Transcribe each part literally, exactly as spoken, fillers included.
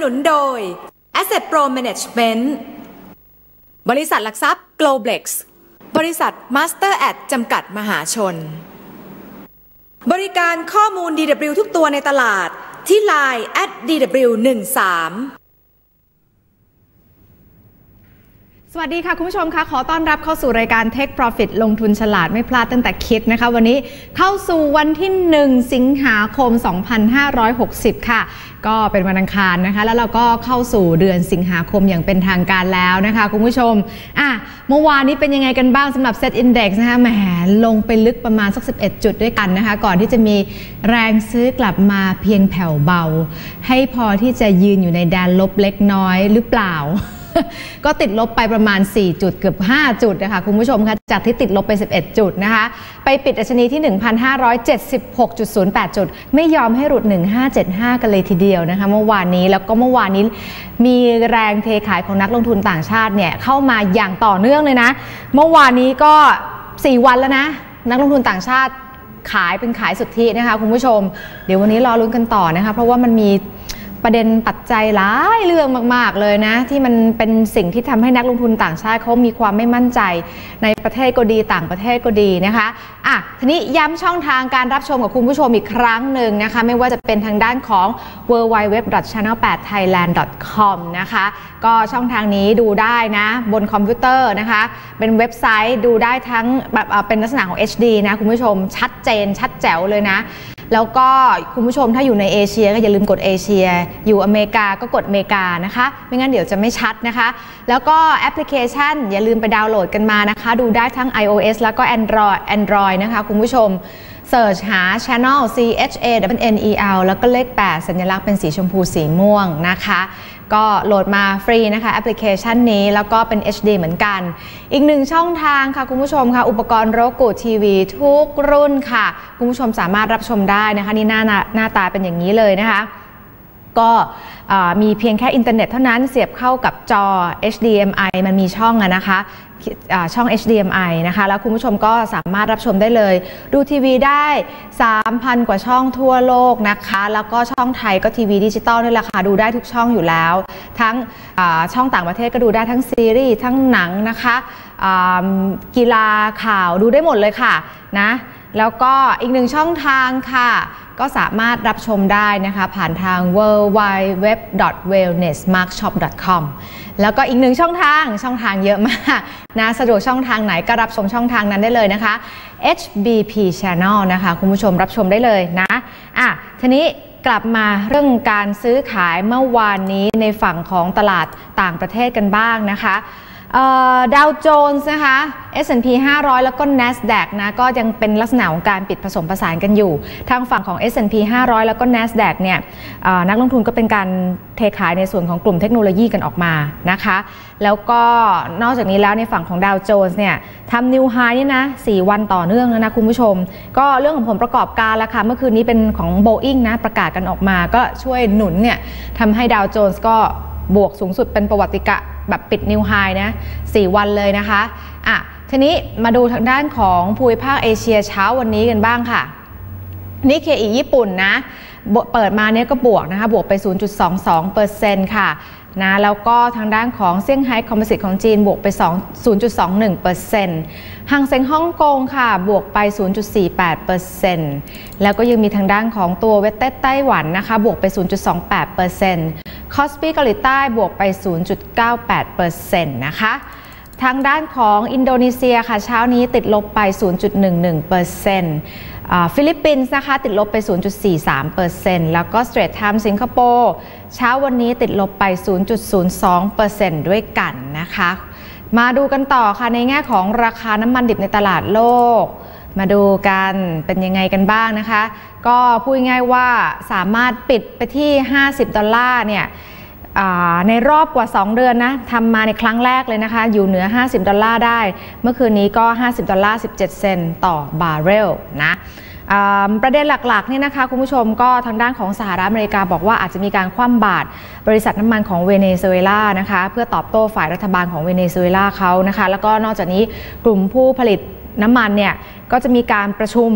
นุนโดย Asset Pro Management บริษัทหลักทรัพย์ Globlex บริษัท Master Ad จำกัดมหาชนบริการข้อมูล ดี ดับเบิลยู ทุกตัวในตลาดที่ ไลน์ แอท ดี ดับเบิลยู หนึ่งสามสวัสดีค่ะคุณผู้ชมคะขอต้อนรับเข้าสู่รายการ Take Profit ลงทุนฉลาดไม่พลาดตั้งแต่คิดนะคะวันนี้เข้าสู่วันที่หนึ่งสิงหาคมสองพันห้าร้อยหกสิบค่ะก็เป็นวันอังคารนะคะแล้วเราก็เข้าสู่เดือนสิงหาคมอย่างเป็นทางการแล้วนะคะคุณผู้ชมอ่ะเมื่อวานนี้เป็นยังไงกันบ้างสำหรับ Set Index นะคะแหมลงไปลึกประมาณสักสิบเอ็ดจุดด้วยกันนะคะก่อนที่จะมีแรงซื้อกลับมาเพียงแผ่วเบาให้พอที่จะยืนอยู่ในแดนลบเล็กน้อยหรือเปล่าก็ติดลบไปประมาณสี่จุดเกือบห้าจุดนะคะคุณผู้ชมคะจากที่ติดลบไปสิบเอ็ดจุดนะคะไปปิดดัชนีที่ หนึ่งพันห้าร้อยเจ็ดสิบหกจุดศูนย์แปด จุดไม่ยอมให้หลุดหนึ่งพันห้าร้อยเจ็ดสิบห้ากันเลยทีเดียวนะคะเมื่อวานนี้แล้วก็เมื่อวานนี้มีแรงเทขายของนักลงทุนต่างชาติเนี่ยเข้ามาอย่างต่อเนื่องเลยนะเมื่อวานนี้ก็สี่วันแล้วนะนักลงทุนต่างชาติขายเป็นขายสุทธินะคะคุณผู้ชมเดี๋ยววันนี้รอลุ้นกันต่อนะคะเพราะว่ามันมีประเด็นปัจจัยหลายเรื่องมากๆเลยนะที่มันเป็นสิ่งที่ทำให้นักลงทุนต่างชาติเขามีความไม่มั่นใจในประเทศก็ดีต่างประเทศก็ดีนะคะอ่ะทีนี้ย้ำช่องทางการรับชมกับคุณผู้ชมอีกครั้งหนึ่งนะคะไม่ว่าจะเป็นทางด้านของ ดับเบิลยู ดับเบิลยู ดับเบิลยู ดอท ชาแนล แปด ไทยแลนด์ ดอท คอม นะคะก็ช่องทางนี้ดูได้นะบนคอมพิวเตอร์นะคะเป็นเว็บไซต์ดูได้ทั้งแบบเป็นลักษณะของ เอช ดี นะคุณผู้ชมชัดเจนชัดแจ๋วเลยนะแล้วก็คุณผู้ชมถ้าอยู่ในเอเชียก็อย่าลืมกดเอเชียอยู่อเมริกาก็กดอเมริกานะคะไม่งั้นเดี๋ยวจะไม่ชัดนะคะแล้วก็แอปพลิเคชันอย่าลืมไปดาวน์โหลดกันมานะคะดูได้ทั้ง ไอ โอ เอส แล้วก็ Android Android นะคะคุณผู้ชมเสิร์ชหา Channel ซี เอช เอ เอ็น เอ็น อี แอล แล้วก็เลขแปดสัญลักษณ์เป็นสีชมพูสีม่วงนะคะก็โหลดมาฟรีนะคะแอปพลิเคชันนี้แล้วก็เป็น เอช ดี เหมือนกันอีกหนึ่งช่องทางค่ะคุณผู้ชมค่ะอุปกรณ์โรกูทีวีทุกรุ่นค่ะคุณผู้ชมสามารถรับชมได้นะคะนี่หน้าหน้าตาเป็นอย่างนี้เลยนะคะก็มีเพียงแค่อินเทอร์เน็ตเท่านั้นเสียบเข้ากับจอ เอช ดี เอ็ม ไอ มันมีช่องอะนะคะช่อง เอช ดี เอ็ม ไอ นะคะแล้วคุณผู้ชมก็สามารถรับชมได้เลยดูทีวีได้ สามพัน กว่าช่องทั่วโลกนะคะแล้วก็ช่องไทยก็ทีวีดิจิตอลนี่แหละค่ะดูได้ทุกช่องอยู่แล้วทั้งช่องต่างประเทศก็ดูได้ทั้งซีรีส์ทั้งหนังนะคะกีฬาข่าวดูได้หมดเลยค่ะนะแล้วก็อีกหนึ่งช่องทางค่ะก็สามารถรับชมได้นะคะผ่านทาง ดับเบิลยู ดับเบิลยู ดับเบิลยู ดอท เวลเนสมาร์คช็อป ดอท คอม แล้วก็อีกหนึ่งช่องทางช่องทางเยอะมากนะสะดวกช่องทางไหนก็รับชมช่องทางนั้นได้เลยนะคะ เอช บี พี Channel นะคะคุณผู้ชมรับชมได้เลยนะอ่ะทีนี้กลับมาเรื่องการซื้อขายเมื่อวานนี้ในฝั่งของตลาดต่างประเทศกันบ้างนะคะดาวโจนส์นะคะ เอส แอนด์ พี ห้าร้อยแล้วก็ NASDAQ นะก็ยังเป็นลักษณะของการปิดผสมผสานกันอยู่ทางฝั่งของ เอส แอนด์ พี ห้าร้อยแล้วก็ NASDAQ เนี่ยนักลงทุนก็เป็นการเทขายในส่วนของกลุ่มเทคโนโลยีกันออกมานะคะแล้วก็นอกจากนี้แล้วในฝั่งของดาวโจนส์เนี่ยทำนิวไฮนี่นะสี่วันต่อเนื่องแล้วนะคุณผู้ชมก็เรื่องของผลประกอบการแล้วค่ะเมื่อคืนนี้เป็นของ Boeing นะประกาศกันออกมาก็ช่วยหนุนเนี่ยทำให้ดาวโจนส์ก็บวกสูงสุดเป็นประวัติการแบบปิดนิวไฮนะสี่วันเลยนะคะอ่ะทีนี้มาดูทางด้านของภูมิภาคเอเชียเช้าวันนี้กันบ้างค่ะนิเคอิญี่ปุ่นนะเปิดมาเนี่ยก็บวกนะคะบวกไป ศูนย์จุดสองสองเปอร์เซ็นต์ ค่ะนะแล้วก็ทางด้านของเซี่ยงไฮ้คอมโพสิตของจีนบวกไป ศูนย์จุดสองหนึ่งเปอร์เซ็นต์ ฮังเซ็งฮ่องกงค่ะบวกไป ศูนย์จุดสี่แปดเปอร์เซ็นต์ แล้วก็ยังมีทางด้านของตัวเวสเต็ดไต้หวันนะคะบวกไป ศูนย์จุดสองแปดเปอร์เซ็นต์ คอสปีเกาหลีใต้บวกไป ศูนย์จุดเก้าแปดเปอร์เซ็นต์ นะคะทางด้านของอินโดนีเซียค่ะเช้านี้ติดลบไป ศูนย์จุดหนึ่งหนึ่งเปอร์เซ็นต์ฟิลิปปินส์นะคะติดลบไป ศูนย์จุดสี่สามเปอร์เซ็นต์ แล้วก็ Straits Times สิงคโปร์เช้าวันนี้ติดลบไป ศูนย์จุดศูนย์สองเปอร์เซ็นต์ ด้วยกันนะคะมาดูกันต่อค่ะในแง่ของราคาน้ำมันดิบในตลาดโลกมาดูกันเป็นยังไงกันบ้างนะคะก็พูดง่ายว่าสามารถปิดไปที่ห้าสิบดอลลาร์เนี่ยในรอบกว่าสองเดือนนะทำมาในครั้งแรกเลยนะคะอยู่เหนือห้าสิบดอลลาร์ได้เมื่อคืนนี้ก็ห้าสิบดอลลาร์สิบเจ็ดเซนต์ต่อบาร์เรลนะประเด็นหลักๆนี่นะคะคุณผู้ชมก็ทางด้านของสหรัฐอเมริกาบอกว่าอาจจะมีการคว่ำบาตรบริษัทน้ำมันของเวเนซุเอลานะคะเพื่อตอบโต้ฝ่ายรัฐบาลของเวเนซุเอลาเขานะคะแล้วก็นอกจากนี้กลุ่มผู้ผลิตน้ำมันเนี่ยก็จะมีการประชุม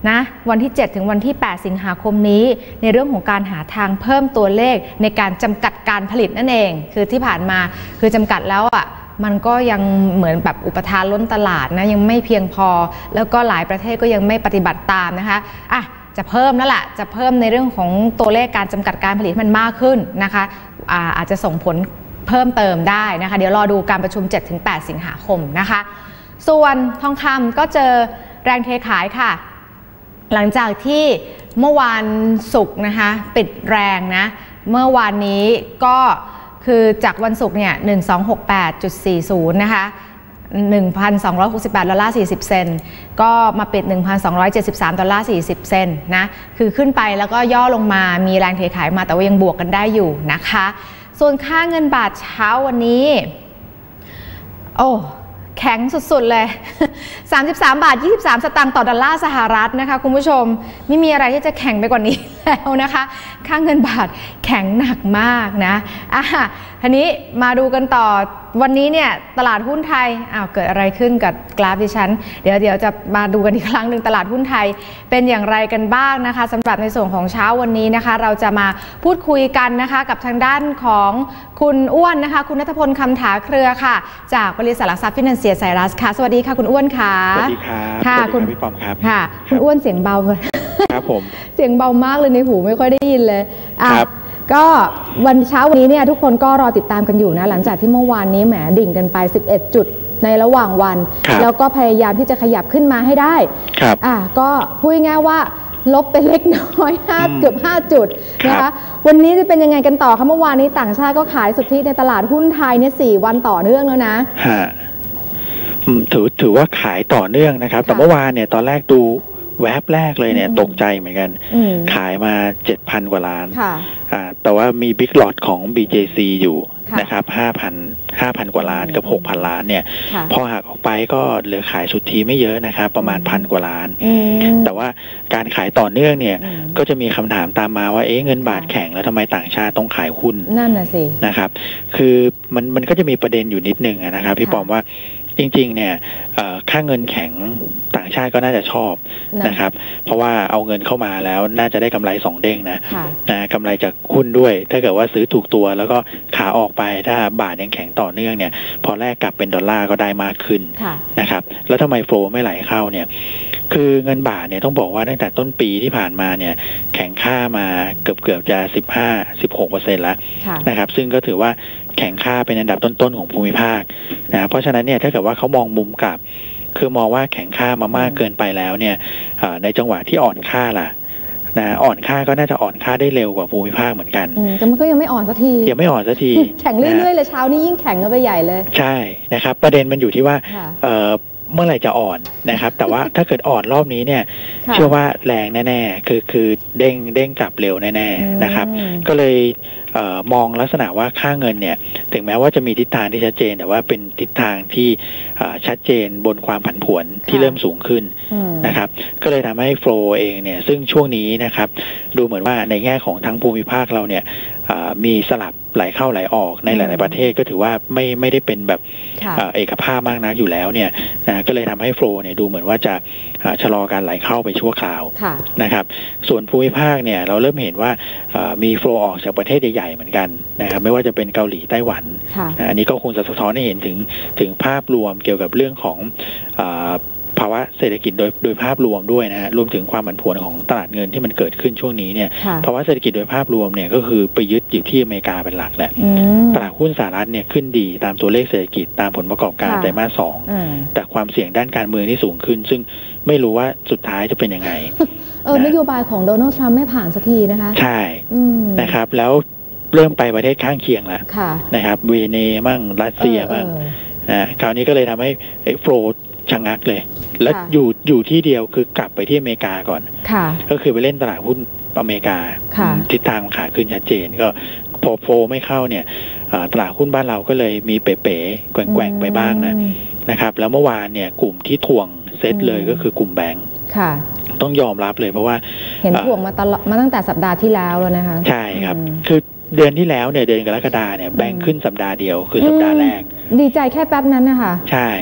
นะวันที่เจ็ดถึงวันที่แปดสิงหาคมนี้ในเรื่องของการหาทางเพิ่มตัวเลขในการจำกัดการผลิตนั่นเองคือที่ผ่านมาคือจำกัดแล้วอ่ะมันก็ยังเหมือนแบบอุปทานล้นตลาดนะยังไม่เพียงพอแล้วก็หลายประเทศก็ยังไม่ปฏิบัติตามนะคะอ่ะจะเพิ่มนั่นแหละจะเพิ่มในเรื่องของตัวเลขการจำกัดการผลิตมันมากขึ้นนะคะอ่าอาจจะส่งผลเพิ่มเติมได้นะคะเดี๋ยวรอดูการประชุม เจ็ดถึงแปด สิงหาคมนะคะส่วนทองคำก็เจอแรงเทขายค่ะหลังจากที่เมื่อวานศุกร์นะคะปิดแรงนะเมื่อวานนี้ก็คือจากวันศุกร์เนี่ยหนึ่งพันสองร้อยหกสิบแปดจุดสี่ศูนย์นะคะ หนึ่งพันสองร้อยหกสิบแปดดอลลาร์สี่สิบเซนต์ก็มาปิด หนึ่งพันสองร้อยเจ็ดสิบสามดอลลาร์สี่สิบเซนต์นะคือขึ้นไปแล้วก็ย่อลงมามีแรงเทขายมาแต่ว่ายังบวกกันได้อยู่นะคะส่วนค่าเงินบาทเช้าวันนี้โอ้แข็งสุดๆเลยสามสิบสามบาทยี่สิบสามสตางค์ต่อดอลลาร์สหรัฐนะคะคุณผู้ชมไม่มีอะไรที่จะแข็งไปกว่านี้แล้วนะคะค่าเงินบาทแข็งหนักมากนะอ่ะทีนี้มาดูกันต่อวันนี้เนี่ยตลาดหุ้นไทยอ้าวเกิดอะไรขึ้นกับกราฟดิฉันเดี๋ยวเดี๋ยวจะมาดูกันอีกครั้งหนึ่งตลาดหุ้นไทยเป็นอย่างไรกันบ้างนะคะสำหรับในส่วนของเช้าวันนี้นะคะเราจะมาพูดคุยกันนะคะกับทางด้านของคุณอ้วนนะคะคุณณัฐพลคำถาเครือค่ะจากบริษัทหลักทรัพย์ฟินแลนเซียไซรัสค่ะสวัสดีค่ะคุณอ้วนค่ะสวัสดีครับค่ะคุณพี่ปอมครับค่ะคุณอ้วนเสียงเบาครับผมเสียงเบามากเลยในหูไม่ค่อยได้ยินเลยครับก็วันเช้าวันนี้เนี่ยทุกคนก็รอติดตามกันอยู่นะหลังจากที่เมื่อวานนี้แหมดิ่งกันไปสิบเอ็ดจุดในระหว่างวันแล้วก็พยายามที่จะขยับขึ้นมาให้ได้ครับอ่ะก็พูดง่ายๆว่าลบไปเล็กน้อยห้าเกือบห้าจุดนะคะวันนี้จะเป็นยังไงกันต่อคะเมื่อวานนี้ต่างชาติก็ขายสุทธิในตลาดหุ้นไทยเนี่ยสี่วันต่อเนื่องแล้วนะฮะถือถือว่าขายต่อเนื่องนะครับแต่เมื่อวานเนี่ยตอนแรกดูแวบแรกเลยเนี่ยตกใจเหมือนกันขายมา เจ็ดพัน กว่าล้านแต่ว่ามีบิ๊กล็อตของ บี เจ ซี อยู่นะครับห้าพัน ห้าพัน กว่าล้านกับ หกพัน ล้านเนี่ยพอหักออกไปก็เหลือขายสุทธิไม่เยอะนะครับประมาณพันกว่าล้านแต่ว่าการขายต่อเนื่องเนี่ยก็จะมีคำถามตามมาว่าเอ๊ะเงินบาทแข็งแล้วทำไมต่างชาติต้องขายหุ้นนั่นน่ะสินะครับคือมันมันก็จะมีประเด็นอยู่นิดนึงนะครับพี่ปอมว่าจริงๆเนี่ยค่าเงินแข็งต่างชาติก็น่าจะชอบนะครับเพราะว่าเอาเงินเข้ามาแล้วน่าจะได้กำไรสองเด้งนะนะกำไรจากหุ้นด้วยถ้าเกิดว่าซื้อถูกตัวแล้วก็ขาออกไปถ้าบาทยังแข็งต่อเนื่องเนี่ยพอแลกกลับเป็นดอลลาร์ก็ได้มากขึ้นนะครับแล้วทำไมโฟลว์ไม่ไหลเข้าเนี่ยคือเงินบาทเนี่ยต้องบอกว่าตั้งแต่ต้นปีที่ผ่านมาเนี่ยแข็งค่ามาเกือบเกือบจะสิบห้า สิบหกเปอร์เซ็นต์แล้วนะครับซึ่งก็ถือว่าแข็งค่าเป็นอันดับต้นๆของภูมิภาคนะเพราะฉะนั้นเนี่ยถ้าเกิดว่าเขามองมุมกลับคือมองว่าแข็งค่ามามากเกินไปแล้วเนี่ยในจังหวะที่อ่อนค่าล่ะนะอ่อนค่าก็น่าจะอ่อนค่าได้เร็วกว่าภูมิภาคเหมือนกันแต่มันก็ยังไม่อ่อนสักทียังไม่อ่อนสักทีแข็งเรื่อยๆเลยเช้านี้ยิ่งแข็งไปใหญ่เลยใช่นะครับประเด็นมันอยู่ที่ว่าเมื่อไหร่จะอ่อนนะครับแต่ว่าถ้าเกิดอ่อนรอบนี้เนี่ยเชื่อว่าแรงแน่ๆคือคือเด้งเด้งกลับเร็วแน่ๆนะครับก็เลยเอ่อมองลักษณะว่าค่าเงินเนี่ยถึงแม้ว่าจะมีทิศทางที่ชัดเจนแต่ว่าเป็นทิศทางที่ชัดเจนบนความผันผวนที่เริ่มสูงขึ้นนะครับก็เลยทำให้โฟลว์เองเนี่ยซึ่งช่วงนี้นะครับดูเหมือนว่าในแง่ของทั้งภูมิภาคเราเนี่ยมีสลับไหลเข้าไหลออกในหลายๆประเทศก็ถือว่าไม่ไม่ได้เป็นแบบเอกภาพมากนักอยู่แล้วเนี่ยนะก็เลยทำให้โฟลว์เนี่ยดูเหมือนว่าจะชะลอการไหลเข้าไปชั่วคราวนะครับส่วนภูมิภาคเนี่ยเราเริ่มเห็นว่ามีโฟลว์ออกจากประเทศใหญ่ๆเหมือนกันนะครับไม่ว่าจะเป็นเกาหลีไต้หวันอันนี้ก็คงจะสะท้อนให้เห็นถึงถึงภาพรวมเกี่ยวกับเรื่องของภาวะเศรษฐกิจโดยโดยภาพรวมด้วยนะฮะรวมถึงความผันผวนของตลาดเงินที่มันเกิดขึ้นช่วงนี้เนี่ยภาวะเศรษฐกิจโดยภาพรวมเนี่ยก็คือไปยึดอยู่ที่อเมริกาเป็นหลักแหละตลาดหุ้นสหรัฐเนี่ยขึ้นดีตามตัวเลขเศรษฐกิจตามผลประกอบการไตรมาสสองแต่ความเสี่ยงด้านการเมืองที่สูงขึ้นซึ่งไม่รู้ว่าสุดท้ายจะเป็นยังไงเออนโยบายของโดนัลด์ทรัมป์ไม่ผ่านสักทีนะคะใช่นะครับแล้วเริ่มไปประเทศข้างเคียงแล้วนะครับเวเนมั่งรัสเซียมั่งนะคราวนี้ก็เลยทำให้โฟลว์ชะงักเลยแล้วอยู่อยู่ที่เดียวคือกลับไปที่อเมริกาก่อนก็คือไปเล่นตลาดหุ้นอเมริกาทิศทางขาขึ้นชัดเจนก็พอโฟลว์ไม่เข้าเนี่ยตลาดหุ้นบ้านเราก็เลยมีเป๋ๆแกว่งๆไปบ้างนะนะครับแล้วเมื่อวานเนี่ยกลุ่มที่ถ่วงเซตเลยก็คือกลุ่มแบงก์ต้องยอมรับเลยเพราะว่าเห็นถ่วงมาตลอดมาตั้งแต่สัปดาห์ที่แล้วแล้วนะคะใช่ครับคือเดือนที่แล้วเนี่ยเดือนกรกฎาเนี่ยแบงก์ขึ้นสัปดาห์เดียวคือสัปดาห์แรกดีใจแค่แป๊บนั้นนะคะใช่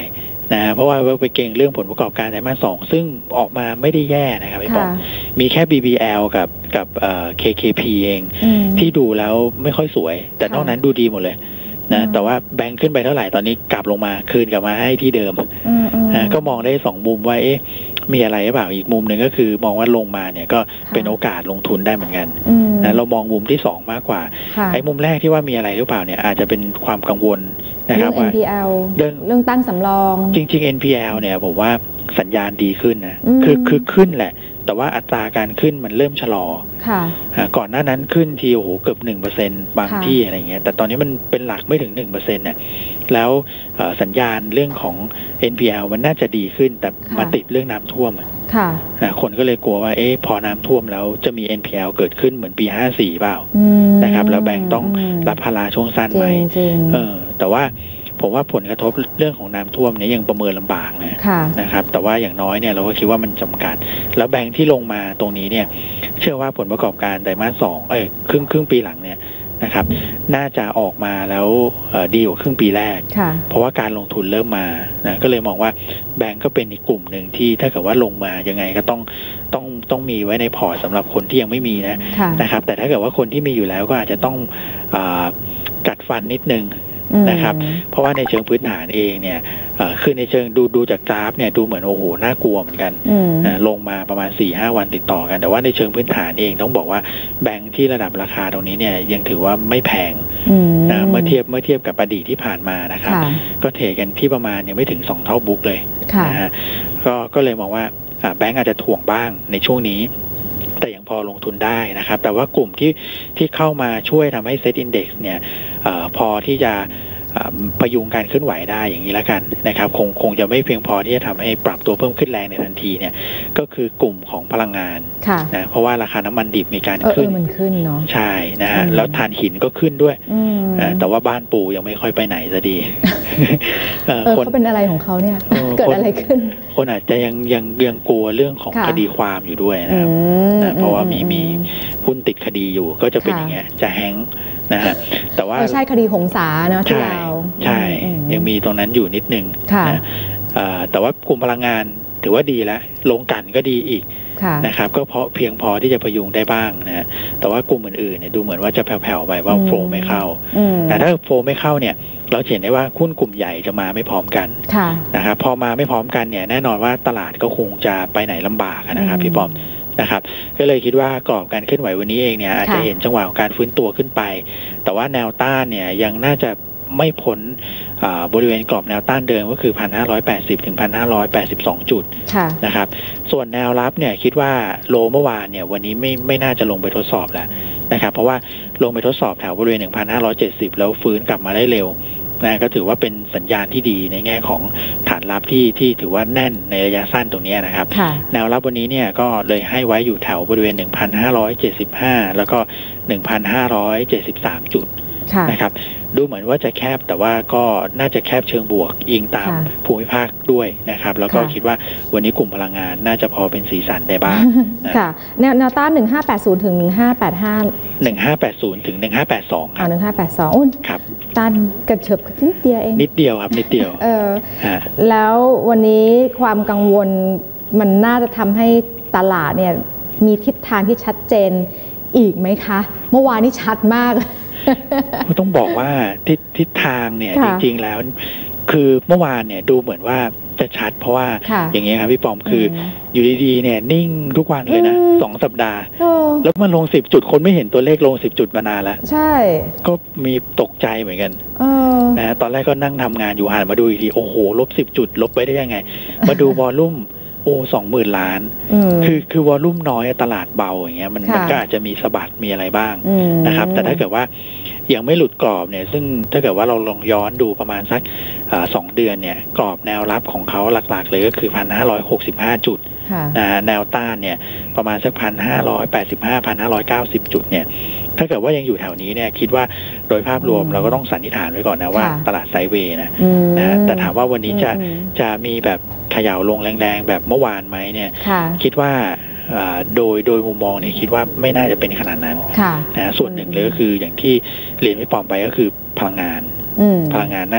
นะฮะเพราะว่าไปเก่งเรื่องผลประกอบการไตรมาสสองซึ่งออกมาไม่ได้แย่นะครับพี่ปอมมีแค่ บี บี แอล กับกับเอ่อ เค เค พี เองที่ดูแล้วไม่ค่อยสวยแต่นอกนั้นดูดีหมดเลยนะแต่ว่าแบงค์ขึ้นไปเท่าไหร่ตอนนี้กลับลงมาคืนกลับมาให้ที่เดิมนะก็มองได้สองมุมว่าเอ๊ะมีอะไรหรือเปล่าอีกมุมหนึ่งก็คือมองว่าลงมาเนี่ยก็เป็นโอกาสลงทุนได้เหมือนกันนะเรามองมุมที่สองมากกว่าไอ้มุมแรกที่ว่ามีอะไรหรือเปล่าเนี่ยอาจจะเป็นความกังวลนะครับว่าเรื่อง เอ็น พี แอล เรื่องเรื่องตั้งสำรองจริงๆ เอ็น พี แอล เนี่ยผมว่าสัญญาณดีขึ้นนะคือคือขึ้นแหละแต่ว่าอัตราการขึ้นมันเริ่มชะลอค่ะก่อนหน้านั้นขึ้นทีโอ้โหเกือบหนึ่งเปอร์เซ็นต์บางที่อะไรเงี้ยแต่ตอนนี้มันเป็นหลักไม่ถึงหนึ่งเปอร์เซ็นต์เนี่ยแล้วสัญญาณเรื่องของ เอ็น พี แอล มันน่าจะดีขึ้นแต่มาติดเรื่องน้ำท่วมค่ะคนก็เลยกลัวว่าเอ๊ะพอน้ำท่วมแล้วจะมี เอ็น พี แอล เกิดขึ้นเหมือนปีห้าสี่เปล่านะครับแล้วแบงก์ต้องรับภาระช่วงสั้นไหมเออแต่ว่าผมว่าผลกระทบเรื่องของน้ำท่วมนี้ยังประเมินลำบากนะนะครับแต่ว่าอย่างน้อยเนี่ยเราก็คิดว่ามันจำกัดแล้วแบงค์ที่ลงมาตรงนี้เนี่ยเชื่อว่าผลประกอบการไตรมาสสองเอ้ยครึ่งครึ่งปีหลังเนี่ยนะครับน่าจะออกมาแล้วดีกว่าครึ่งปีแรกเพราะว่าการลงทุนเริ่มมานะก็เลยมองว่าแบงค์ก็เป็นอีกกลุ่มหนึ่งที่ถ้าเกิดว่าลงมายังไงก็ต้องต้องต้องมีไว้ในพอร์ตสำหรับคนที่ยังไม่มีนะนะครับแต่ถ้าเกิดว่าคนที่มีอยู่แล้วก็อาจจะต้องกัดฟันนิดนึงนะครับเพราะว่าในเชิงพื้นฐานเองเนี่ยคือในเชิงดูดูจากกราฟเนี่ยดูเหมือนโอ้โหน่ากลัวเหมือนกันลงมาประมาณ สี่ห้า วันติดต่อกันแต่ว่าในเชิงพื้นฐานเองต้องบอกว่าแบงค์ที่ระดับราคาตรงนี้เนี่ยยังถือว่าไม่แพงนะเมื่อเทียบเมื่อเทียบกับอดีตที่ผ่านมานะครับก็เทรดกันที่ประมาณเนี่ยไม่ถึงสองเท่าบุ๊กเลยนะฮะก็ก็เลยมองว่าแบงค์อาจจะถ่วงบ้างในช่วงนี้แต่ยังพอลงทุนได้นะครับแต่ว่ากลุ่มที่ที่เข้ามาช่วยทำให้ Set Index เนี่ยอพอที่จะประยุงการเคลื่อนไหวได้อย่างนี้แล้วกันนะครับคงคงจะไม่เพียงพอที่จะทำให้ปรับตัวเพิ่มขึ้นแรงในทันทีเนี่ยก็คือกลุ่มของพลังงานนะเพราะว่าราคาน้ำมันดิบมีการขึ้นมันขึ้นเนาะใช่นะฮะแล้วถ่านหินก็ขึ้นด้วยแต่ว่าบ้านปู่ยังไม่ค่อยไปไหนซะดีคนเขาเป็นอะไรของเขาเนี่ยเกิดอะไรขึ้นคนอาจจะยังยังยังกลัวเรื่องของคดีความอยู่ด้วยนะครับเพราะว่ามีมีหุ้นติดคดีอยู่ก็จะเป็นอย่างเงี้ยจะแฮงนะฮะแต่ว่าใช่คดีหงสาเนาะที่เราใช่ยังมีตรงนั้นอยู่นิดนึงนะแต่ว่ากลุ่มพลังงานถือว่าดีแล้วลงกันก็ดีอีกนะครับก็เพราะเพียงพอที่จะพยุงได้บ้างนะแต่ว่ากลุ่มอื่นๆเนี่ยดูเหมือนว่าจะแผ่วๆไปว่าโฟลไม่เข้าแต่ถ้าโฟลไม่เข้าเนี่ยเราเห็นได้ว่าหุ้นกลุ่มใหญ่จะมาไม่พร้อมกันนะครับพอมาไม่พร้อมกันเนี่ยแน่นอนว่าตลาดก็คงจะไปไหนลำบากนะครับพี่ป้อมนะครับก็เลยคิดว่ากรอบการเคลื่อนไหววันนี้เองเนี่ยอาจจะเห็นจังหวะของการฟื้นตัวขึ้นไปแต่ว่าแนวต้านเนี่ยยังน่าจะไม่พ้นบริเวณกรอบแนวต้านเดิมก็คือ หนึ่งพันห้าร้อยแปดสิบ ถึง หนึ่งพันห้าร้อยแปดสิบสอง จุดนะครับส่วนแนวรับเนี่ยคิดว่าโลเมื่อวานเนี่ยวันนี้ไม่ไม่น่าจะลงไปทดสอบแล้วนะครับเพราะว่าลงไปทดสอบแถวบริเวณ หนึ่งพันห้าร้อยเจ็ดสิบ แล้วฟื้นกลับมาได้เร็วนะก็ถือว่าเป็นสัญญาณที่ดีในแง่ของฐานรับที่ที่ถือว่าแน่นในระยะสั้นตรงนี้นะครับแนวรับวันนี้เนี่ยก็เลยให้ไว้อยู่แถวบริเวณ หนึ่งพันห้าร้อยเจ็ดสิบห้า แล้วก็ หนึ่งพันห้าร้อยเจ็ดสิบสาม จุดนะครับดูเหมือนว่าจะแคบแต่ว่าก็น่าจะแคบเชิงบวกอิงตามภูมิภาคด้วยนะครับแล้วก็คิดว่าวันนี้กลุ่มพลังงานน่าจะพอเป็นสีสันได้บ้างค่ะแนวแนวต้านหนึ่งพันห้าร้อยแปดสิบถึงหนึ่งพันห้าร้อยแปดสิบห้าหนึ่งพันห้าร้อยแปดสิบถึงหนึ่งพันห้าร้อยแปดสิบสองครับอ๋อหนึ่งพันห้าร้อยแปดสิบสองอุ้ยครับต้านกระเฉิบนิดเดียวเองนิดเดียวครับนิดเดียวเออแล้ววันนี้ความกังวลมันน่าจะทำให้ตลาดเนี่ยมีทิศทางที่ชัดเจนอีกไหมคะเมื่อวานนี้ชัดมากต้องบอกว่าทิศทิศทางเนี่ยจริงๆแล้วคือเมื่อวานเนี่ยดูเหมือนว่าจะชัดเพราะว่าอย่างเงี้ยครับพี่ปอมคืออยู่ดีๆเนี่ยนิ่งทุกวันเลยนะสองสัปดาห์แล้วมันลงสิบจุดคนไม่เห็นตัวเลขลงสิบจุดมานานแล้วใช่ก็มีตกใจเหมือนกันนะตอนแรกก็นั่งทำงานอยู่หันมาดูอีกทีโอ้โหลบสิบจุดลบไปได้ยังไงมาดูวอลลุ่มโอ้สองหมื่นล้านคือคือวอลลุ่มน้อยตลาดเบาอย่างเงี้ยมันมันก็อาจจะมีสะบัดมีอะไรบ้างนะครับแต่ถ้าเกิดว่ายังไม่หลุดกรอบเนี่ยซึ่งถ้าเกิดว่าเราลองย้อนดูประมาณสักสองเดือนเนี่ยกรอบแนวรับของเขาหลักๆเลยก็คือ หนึ่งพันห้าร้อยหกสิบห้า จุดนะแนวต้านเนี่ยประมาณสัก หนึ่งพันห้าร้อยแปดสิบห้า หนึ่งพันห้าร้อยเก้าสิบ จุดเนี่ยถ้าเกิดว่ายังอยู่แถวนี้เนี่ยคิดว่าโดยภาพรวมเราก็ต้องสันนิษฐานไว้ก่อนนะว่าตลาดไซด์เวย์นะนะแต่ถามว่าวันนี้จะจะมีแบบเขย่าลงแรงๆแบบเมื่อวานไหมเนี่ยคิดว่าโดยโดยมุมมองเนี่ยคิดว่าไม่น่าจะเป็นขนาดนั้นนะส่วนหนึ่งเลยก็คืออย่างที่เรียนไม่ปลอมไปก็คือพลังงานพลังงานน่าจะพ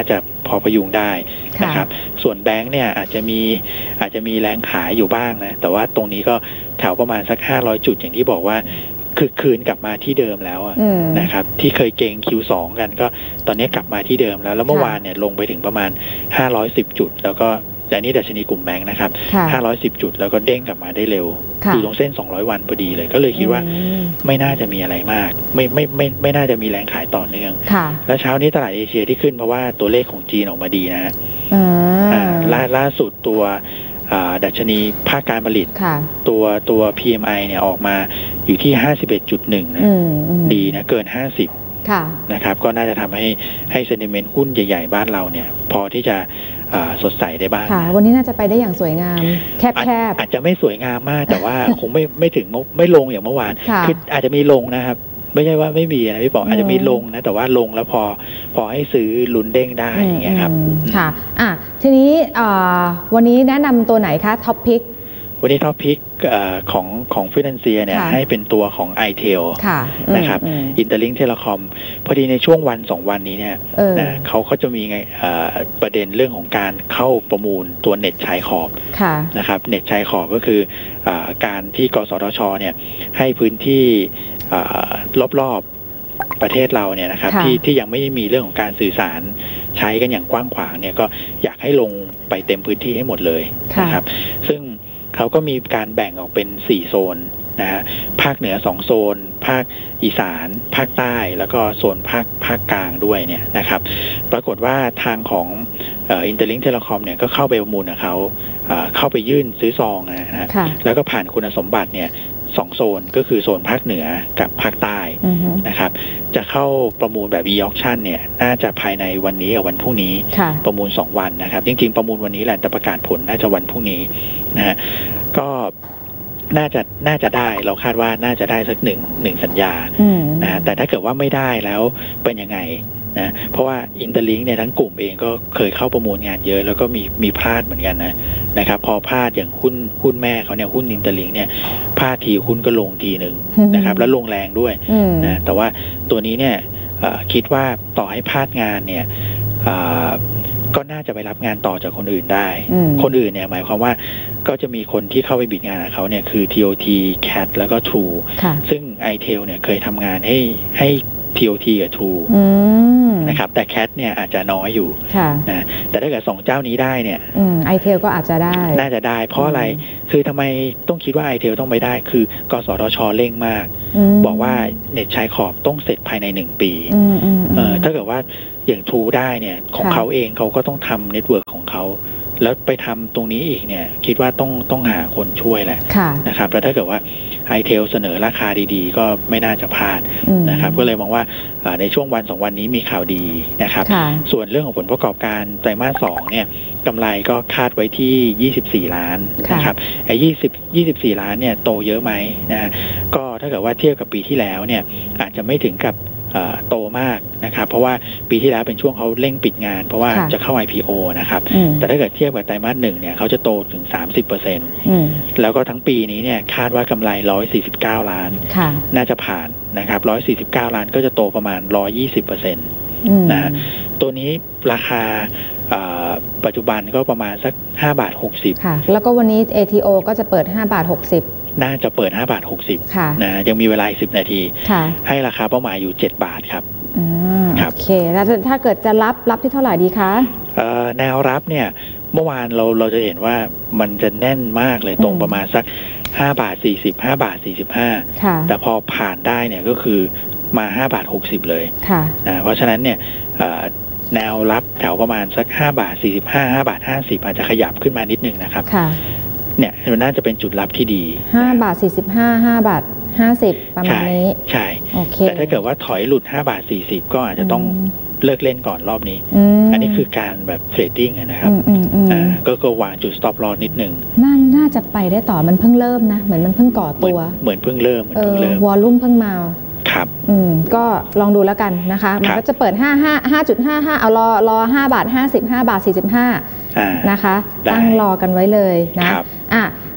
พอพยุงได้นะครับส่วนแบงค์เนี่ยอาจจะมีอาจจะมีแรงขายอยู่บ้างนะแต่ว่าตรงนี้ก็แถวประมาณสักห้าร้อยจุดอย่างที่บอกว่าคือคืนกลับมาที่เดิมแล้วนะครับที่เคยเก่ง คิว สอง กันก็ตอนนี้กลับมาที่เดิมแล้วแล้วเมื่อวานเนี่ยลงไปถึงประมาณห้าร้อยสิบจุดแล้วก็แต่นี่ดัชนีกลุ่มแบงค์นะครับห้าร้อยสิบจุดแล้วก็เด้งกลับมาได้เร็วอยู่ตรงเส้นสองร้อยวันพอดีเลยก็เลยคิดว่าไม่น่าจะมีอะไรมากไม่ไม่ไม่ไม่น่าจะมีแรงขายต่อเนื่องแล้วเช้านี้ตลาดเอเชียที่ขึ้นเพราะว่าตัวเลขของจีนออกมาดีนะล่าล่าสุดตัวดัชนีภาคการผลิตตัวตัว พี เอ็ม ไอ เนี่ยออกมาอยู่ที่ ห้าสิบเอ็ดจุดหนึ่ง นะดีนะเกินห้าสิบนะครับก็น่าจะทำให้ให้เซนติเมนต์หุ้นใหญ่ๆบ้านเราเนี่ยพอที่จะสดใสได้บ้างค่ะวันนี้น่าจะไปได้อย่างสวยงามแคบๆ อาจจะไม่สวยงามมากแต่ว่า คงไม่ไม่ถึงไม่ลงอย่างเมื่อวานคืออาจจะมีลงนะครับไม่ใช่ว่าไม่มีนะพี่ป๋องอาจจะมีลงนะแต่ว่าลงแล้วพอพอให้ซื้อลุ้นเด้งได้อย่างเงี้ยครับค่ะอ่ะทีนี้วันนี้แนะนำตัวไหนคะท็อปพิกวันนี้ท็อปพิกของของฟินแลนเซียเนี่ยให้เป็นตัวของ ไอ เทล นะครับอินเตอร์ลิงก์เทเลคอมพอดีในช่วงวันสองวันนี้เนี่ยเขาเขาจะมีไงประเด็นเรื่องของการเข้าประมูลตัวเน็ตชายขอบนะครับเน็ตชายขอบก็คือการที่กสทชเนี่ยให้พื้นที่รอบๆประเทศเราเนี่ยนะครับที่ที่ยังไม่มีเรื่องของการสื่อสารใช้กันอย่างกว้างขวางเนี่ยก็อยากให้ลงไปเต็มพื้นที่ให้หมดเลยนะครับซึ่งเขาก็มีการแบ่งออกเป็นสี่โซนนะฮะภาคเหนือสองโซนภาคอีสานภาคใต้แล้วก็โซนภาคภาคกลางด้วยเนี่ยนะครับปรากฏว่าทางของเอ่อ Interlink Telecom เนี่ยก็เข้าไปประมูลกับเขาเอ่อเข้าไปยื่นซื้อซองนะฮะแล้วก็ผ่านคุณสมบัติเนี่ยสองโซนก็คือโซนภาคเหนือกับภาคใต้นะครับจะเข้าประมูลแบบ e-auction เนี่ยน่าจะภายในวันนี้กับวันพรุ่งนี้ประมูลสองวันนะครับจริงๆประมูลวันนี้แหละแต่ประกาศผลน่าจะวันพรุ่งนี้นะฮะก็น่าจะน่าจะได้เราคาดว่าน่าจะได้สักหนึ่งหนึ่งสัญญานะแต่ถ้าเกิดว่าไม่ได้แล้วเป็นยังไงนะเพราะว่า Interlink เนี่ยทั้งกลุ่มเองก็เคยเข้าประมูลงานเยอะแล้วก็มีมีพลาดเหมือนกันนะนะครับพอพลาดอย่างหุ้นหุ้นแม่เขาเนี่ยหุ้น Interlink เนี่ยพลาดทีหุ้นก็ลงทีหนึ่งนะครับแล้วลงแรงด้วยนะแต่ว่าตัวนี้เนี่ยคิดว่าต่อให้พลาดงานเนี่ยก็น่าจะไปรับงานต่อจากคนอื่นได้คนอื่นเนี่ยหมายความว่าก็จะมีคนที่เข้าไปบิดงานกับเขาเนี่ยคือ ที โอ ที แคท แล้วก็ True ซึ่ง ไอ เทล เนี่ยเคยทำงานให้ให้ ที โอ ที กับ True นะครับแต่ แคท เนี่ยอาจจะน้อยอยู่นะแต่ถ้าเกิดสองเจ้านี้ได้เนี่ยไอ เทล ก็อาจจะได้น่าจะได้เพราะอะไรคือทำไมต้องคิดว่า ไอ เทล ต้องไปได้คือกสทช.เร่งมากบอกว่าเน็ตชายขอบต้องเสร็จภายในหนึ่งปีเออถ้าเกิดว่าอย่าง True ได้เนี่ยของเขาเองเขาก็ต้องทำเน็ตเวิร์กของเขาแล้วไปทำตรงนี้อีกเนี่ยคิดว่าต้องต้องหาคนช่วยแหละนะครับแล้วถ้าเกิดว่า ไอ เทล เสนอราคาดีๆก็ไม่น่าจะพลาดนะครับก็เลยมองว่าในช่วงวันสองวันนี้มีข่าวดีนะครับส่วนเรื่องของผลประกอบการไตรมาสสองเนี่ยกำไรก็คาดไว้ที่ยี่สิบสี่ล้านนะครับไอ้ยี่สิบ ยี่สิบสี่ล้านเนี่ยโตเยอะไหมนะก็ถ้าเกิดว่าเทียบกับปีที่แล้วเนี่ยอาจจะไม่ถึงกับโตมากนะครับเพราะว่าปีที่แล้วเป็นช่วงเขาเร่งปิดงานเพราะว่าจะเข้า ไอ พี โอ นะครับแต่ถ้าเกิดเทียบกับไตรมาสหนึ่งเนี่ยเขาจะโตถึง สามสิบเปอร์เซ็นต์ แล้วก็ทั้งปีนี้เนี่ยคาดว่ากำไรหนึ่งร้อยสี่สิบเก้าล้านน่าจะผ่านนะครับหนึ่งร้อยสี่สิบเก้าล้านก็จะโตประมาณ หนึ่งร้อยยี่สิบเปอร์เซ็นต์ นะตัวนี้ราคาปัจจุบันก็ประมาณสักห้าบาทหกสิบค่ะแล้วก็วันนี้ เอ ที โอ ก็จะเปิดห้าบาทหกสิบน่าจะเปิดห้าบาทหกสิบนะยังมีเวลาอีกสิบนาทีให้ราคาเป้าหมายอยู่เจ็ดบาทครับโอเคแล้วถ้าเกิดจะรับรับที่เท่าไหร่ดีคะแนวรับเนี่ยเมื่อวานเราเราจะเห็นว่ามันจะแน่นมากเลยตรงประมาณสักห้าบาทสี่สิบ ห้าบาทสี่สิบห้าแต่พอผ่านได้เนี่ยก็คือมาห้าบาทหกสิบเลยนะเพราะฉะนั้นเนี่ยแนวรับแถวประมาณสักห้าบาทสี่สิบห้า ห้าบาทห้าสิบอาจจะขยับขึ้นมานิดนึงนะครับเนี่ยน่าจะเป็นจุดรับที่ดีห้าบาทสี่สิบห้า ห้าบาทห้าสิบประมาณนี้ใช่แต่ถ้าเกิดว่าถอยหลุดห้าบาทสี่สิบก็อาจจะต้องเลิกเล่นก่อนรอบนี้อันนี้คือการแบบเทรดดิ้งนะครับก็ก็วางจุด stop loss นิดนึงน่าน่าจะไปได้ต่อมันเพิ่งเริ่มนะเหมือนมันเพิ่งก่อตัวเหมือนเพิ่งเริ่มเหมือนเพิ่งเริ่มวอลลุ่มเพิ่งมาครับอืมก็ลองดูแล้วกันนะคะมันก็จะเปิดห้า ห้า ห้าจุดห้าห้าเอารอรอห้าบาทห้าสิบ ห้าบาทสี่สิบห้านะคะตั้งรอกันไว้เลยนะอ่ะ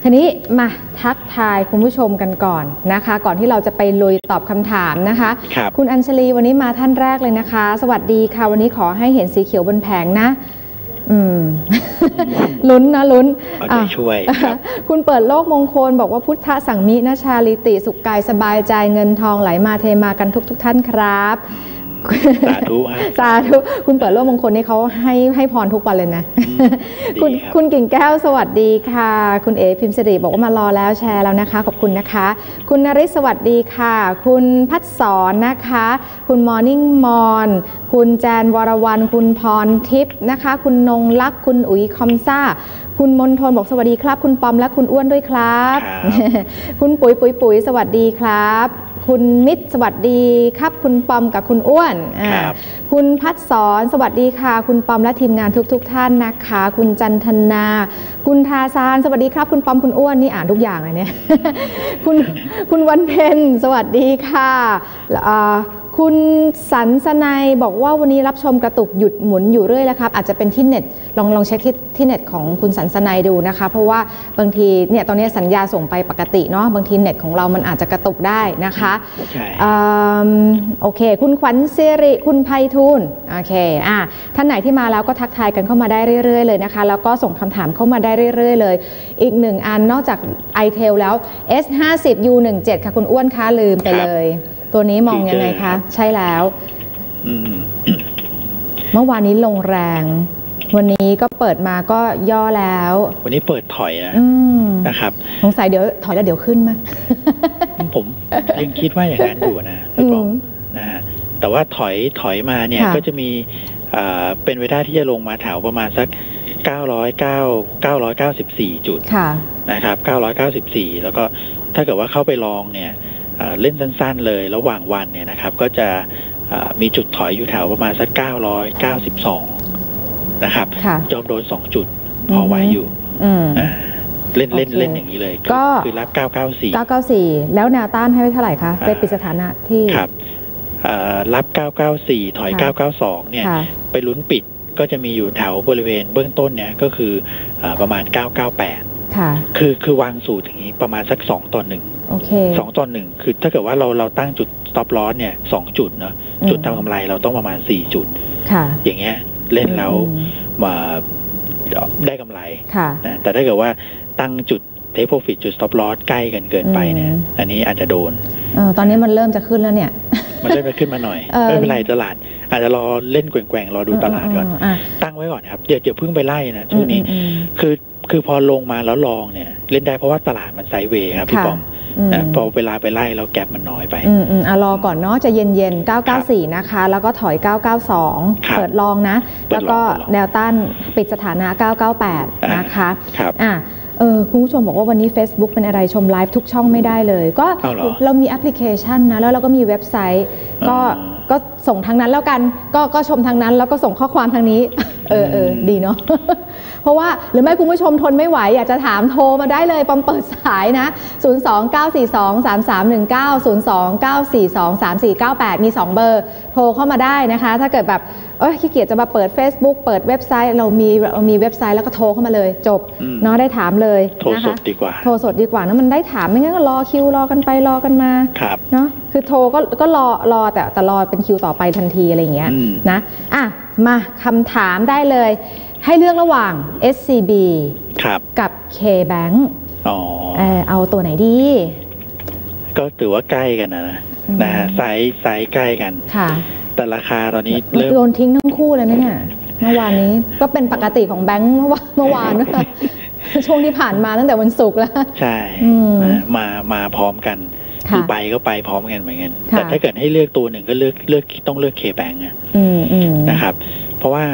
ทีนี้มาทักทายคุณผู้ชมกันก่อนนะคะก่อนที่เราจะไปลุยตอบคำถามนะคะ คุณอัญชลีวันนี้มาท่านแรกเลยนะคะสวัสดีค่ะวันนี้ขอให้เห็นสีเขียวบนแผงนะอืม ลุ้นนะลุ้นเอาใจช่วยครับคุณเปิดโลกมงคลบอกว่าพุทธสังมินะชาลิติสุขกายสบายใจเงินทองไหลมาเทมากันทุกทุกท่านครับสาธุฮะสาธุคุณเปิดโลกมงคลนี่เขาให้ให้พรทุกวันเลยนะคุณคุณกิ่งแก้วสวัสดีค่ะคุณเอพิมพ์สิริบอกว่ามารอแล้วแชร์แล้วนะคะขอบคุณนะคะคุณนริศสวัสดีค่ะคุณพัฒสอนนะคะคุณมอร์นิ่งมอนคุณแจนวรวรรณคุณพรทิพย์นะคะคุณนงลักษ์คุณอุ๋ยคอมซ่าคุณมนทนบอกสวัสดีครับคุณปอมและคุณอ้วนด้วยครับคุณปุ๋ยปุ๋ยปุ๋ยสวัสดีครับคุณมิตรสวัสดีครับคุณปอมกับคุณอ้วนคุณพัฒสอนสวัสดีค่ะคุณปอมและทีมงานทุกๆ ท่านนะคะคุณจันทนาคุณทาซานสวัสดีครับคุณปอมคุณอ้วนนี่อ่านทุกอย่างเลยเนี่ย คุณคุณวันเพ็ญสวัสดีค่ะคุณสันสนัยบอกว่าวันนี้รับชมกระตุกหยุดหมุนอยู่เรื่อยแล้วครับอาจจะเป็นที่เน็ตลองลองเช็คที่ที่เน็ตของคุณสันสนัยดูนะคะเพราะว่าบางทีเนี่ยตอนนี้สัญญาส่งไปปกติเนาะบางทีเน็ตของเรามันอาจจะกระตุกได้นะคะโอเคคุณขวัญสิริคุณไพฑูรย์โอเคอ่ะท่านไหนที่มาแล้วก็ทักทายกันเข้ามาได้เรื่อยๆเลยนะคะแล้วก็ส่งคำถามเข้ามาได้เรื่อยๆเลยอีกหนึ่งอันนอกจาก ไอ เทล แล้ว เอส ห้าสิบ ยู สิบเจ็ด ค่ะคุณอ้วนคะลืมไปเลยตัวนี้มองยังไงคะใช่แล้วเมื่อวานนี้ลงแรงวันนี้ก็เปิดมาก็ย่อแล้ววันนี้เปิดถอยนะนะครับสงสัยเดี๋ยวถอยแล้วเดี๋ยวขึ้นมั้ยผมยังคิดว่าอย่างนั้นอยู่นะพี่ปองนะฮะแต่ว่าถอยถอยมาเนี่ยก็จะมีเป็นไปได้ที่จะลงมาแถวประมาณสักเก้าร้อยเก้า เก้าร้อยเก้าสิบสี่จุดนะครับเก้าร้อยเก้าสิบสี่แล้วก็ถ้าเกิดว่าเข้าไปลองเนี่ยเล่นสั้นๆเลยระหว่างวันเนี่ยนะครับก็จะมีจุดถอยอยู่แถวประมาณสักเก้าร้อยเก้าสิบสองนะครับยอมโดนสองจุดพอไหวอยู่เล่นเล่นเล่นอย่างนี้เลยก็คือรับเก้าเก้าสี่เก้าเก้าสี่แล้วแนวต้านให้ไว้เท่าไหร่คะไปปิดสถานะที่ครับรับเก้าเก้าสี่ถอยเก้าเก้าสองเนี่ยไปลุ้นปิดก็จะมีอยู่แถวบริเวณเบื้องต้นเนี่ยก็คือประมาณเก้าเก้าแปดคือคือวางสูตรอย่างนี้ประมาณสักสองต่อหนึ่งสองต่อหนึ่งคือถ้าเกิดว่าเราเราตั้งจุด stop loss เนี่ยสองจุดเนาะจุดทำกำไรเราต้องประมาณสี่จุดอย่างเงี้ยเล่นแล้วมาได้กำไรนะแต่ถ้าเกิดว่าตั้งจุด take profit จุด stop loss ใกล้กันเกินไปเนี่ยอันนี้อาจจะโดนตอนนี้มันเริ่มจะขึ้นแล้วเนี่ยมันเริ่มจะขึ้นมาหน่อยไม่เป็นไรตลาดอาจจะรอเล่นแกว่งๆรอดูตลาดก่อนตั้งไว้ก่อนครับอย่าอย่าเพิ่งไปไล่นะช่วงนี้คือคือพอลงมาแล้วลองเนี่ยเล่นได้เพราะว่าตลาดมันไซด์เวย์ครับพี่ปอมนะพอเวลาไปไล่เราแก็บมันน้อยไปอืมอืมอ่ะรอก่อนเนาะจะเย็นๆเก้าเก้าสี่นะคะแล้วก็ถอยเก้าเก้าสองเปิดลองนะแล้วก็แนวต้านปิดสถานะเก้าเก้าแปดนะคะครับอ่ะเออคุณผู้ชมบอกว่าวันนี้ Facebook เป็นอะไรชมไลฟ์ทุกช่องไม่ได้เลยก็เรามีแอปพลิเคชันนะแล้วเราก็มีเว็บไซต์ก็ก็ส่งทางนั้นแล้วกันก็ก็ชมทางนั้นแล้วก็ส่งข้อความทางนี้เออเออดีเนาะเพราะว่าหรือไม่คุณผู้ชมทนไม่ไหวอยากจะถามโทรมาได้เลยปอมเปิดสายนะศูนย์ สอง เก้า สี่ สอง สาม สาม หนึ่ง เก้า ศูนย์ สอง เก้า สี่ สอง สาม สี่ เก้า แปดมีสองเบอร์โทรเข้ามาได้นะคะถ้าเกิดแบบเอ้ยขี้เกียจจะมาเปิด Facebook เปิดเว็บไซต์เรามีเรามีเว็บไซต์แล้วก็โทรเข้ามาเลยจบเนาะได้ถามเลยโทรสดดีกว่าโทรสดดีกว่านะมันได้ถามไม่งั้นก็รอคิวรอกันไปรอกันมาเนาะคือโทรก็ก็รอรอแต่แต่รอเป็นคิวต่อไปทันทีอะไรอย่างเงี้ยนะอ่ะมาคำถามได้เลยให้เลือกระหว่าง เอส ซี บี กับ K-Bank อ๋อเออเอาตัวไหนดีก็ถือว่าใกล้กันนะนะฮะไซส์ไซส์ใกล้กันค่ะแต่ราคาตอนนี้เริ่มโดนทิ้งทั้งคู่เลยนะเนี่ยเมื่อวานนี้ก็เป็นปกติของแบงค์เมื่อวานเมื่อวานนะช่วงที่ผ่านมาตั้งแต่วันศุกร์แล้วใช่มามาพร้อมกันคือไปก็ไปพร้อมกันเหมือนกันแต่ถ้าเกิดให้เลือกตัวหนึ่งก็เลือกเลือกต้องเลือก K-Bank นะครับเพราะว่า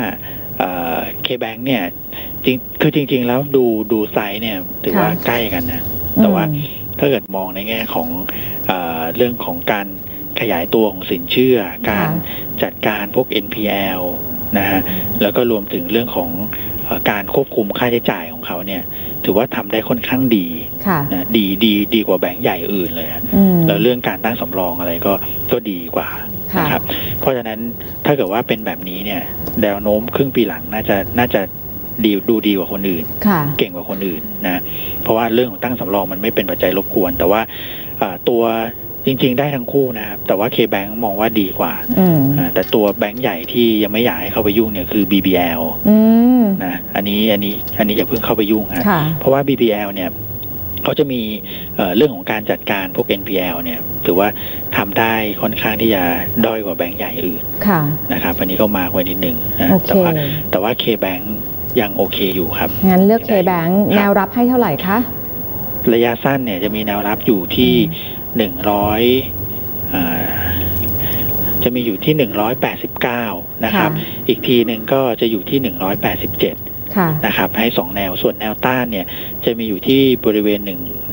K-Bank เนี่ยจริงคือจริงๆแล้วดูดูไซส์เนี่ยถือว่าใกล้กันนะแต่ว่าถ้าเกิดมองในแง่ของเอ่อเรื่องของการขยายตัวของสินเชื่อการจัดการพวก เอ็น พี แอล นะฮะแล้วก็รวมถึงเรื่องของการควบคุมค่าใช้จ่ายของเขาเนี่ยถือว่าทำได้ค่อนข้างดีนะดีดีดีกว่าแบงก์ใหญ่อื่นเลยแล้วเรื่องการตั้งสำรองอะไรก็ก็ดีกว่านะครับเพราะฉะนั้นถ้าเกิดว่าเป็นแบบนี้เนี่ยแนวโน้มครึ่งปีหลังน่าจะน่าจะดีดูดีกว่าคนอื่นเก่งกว่าคนอื่นนะเพราะว่าเรื่องของตั้งสำรองมันไม่เป็นปัจจัยรบกวนแต่ว่าตัวจริงๆได้ทั้งคู่นะครับแต่ว่า K-Bank มองว่าดีกว่าแต่ตัวแบงก์ใหญ่ที่ยังไม่อยากให้เข้าไปยุ่งเนี่ยคือ บี บี แอล นะอันนี้อันนี้อันนี้อย่าเพิ่งเข้าไปยุ่งฮะเพราะว่า บี บี แอล เนี่ยเขาจะมีเอ่อเรื่องของการจัดการพวก เอ็น พี แอล เนี่ยถือว่าทำได้ค่อนข้างที่จะด้อยกว่าแบงก์ใหญ่อื่นนะครับอันนี้ก็มาร์คไว้นิดนึงนะแต่ว่าแต่ว่า K-Bank ยังโอเคอยู่ครับงั้นเลือก K-Bank แนวรับให้เท่าไหร่คะระยะสั้นเนี่ยจะมีแนวรับอยู่ที่หนึ่งร้อยอ่าจะมีอยู่ที่หนึ่งร้อยแปดสิบเก้านะครับอีกทีหนึ่งก็จะอยู่ที่หนึ่งร้อยแปดสิบเจ็ดนะครับให้สองแนวส่วนแนวต้านเนี่ยจะมีอยู่ที่บริเวณ1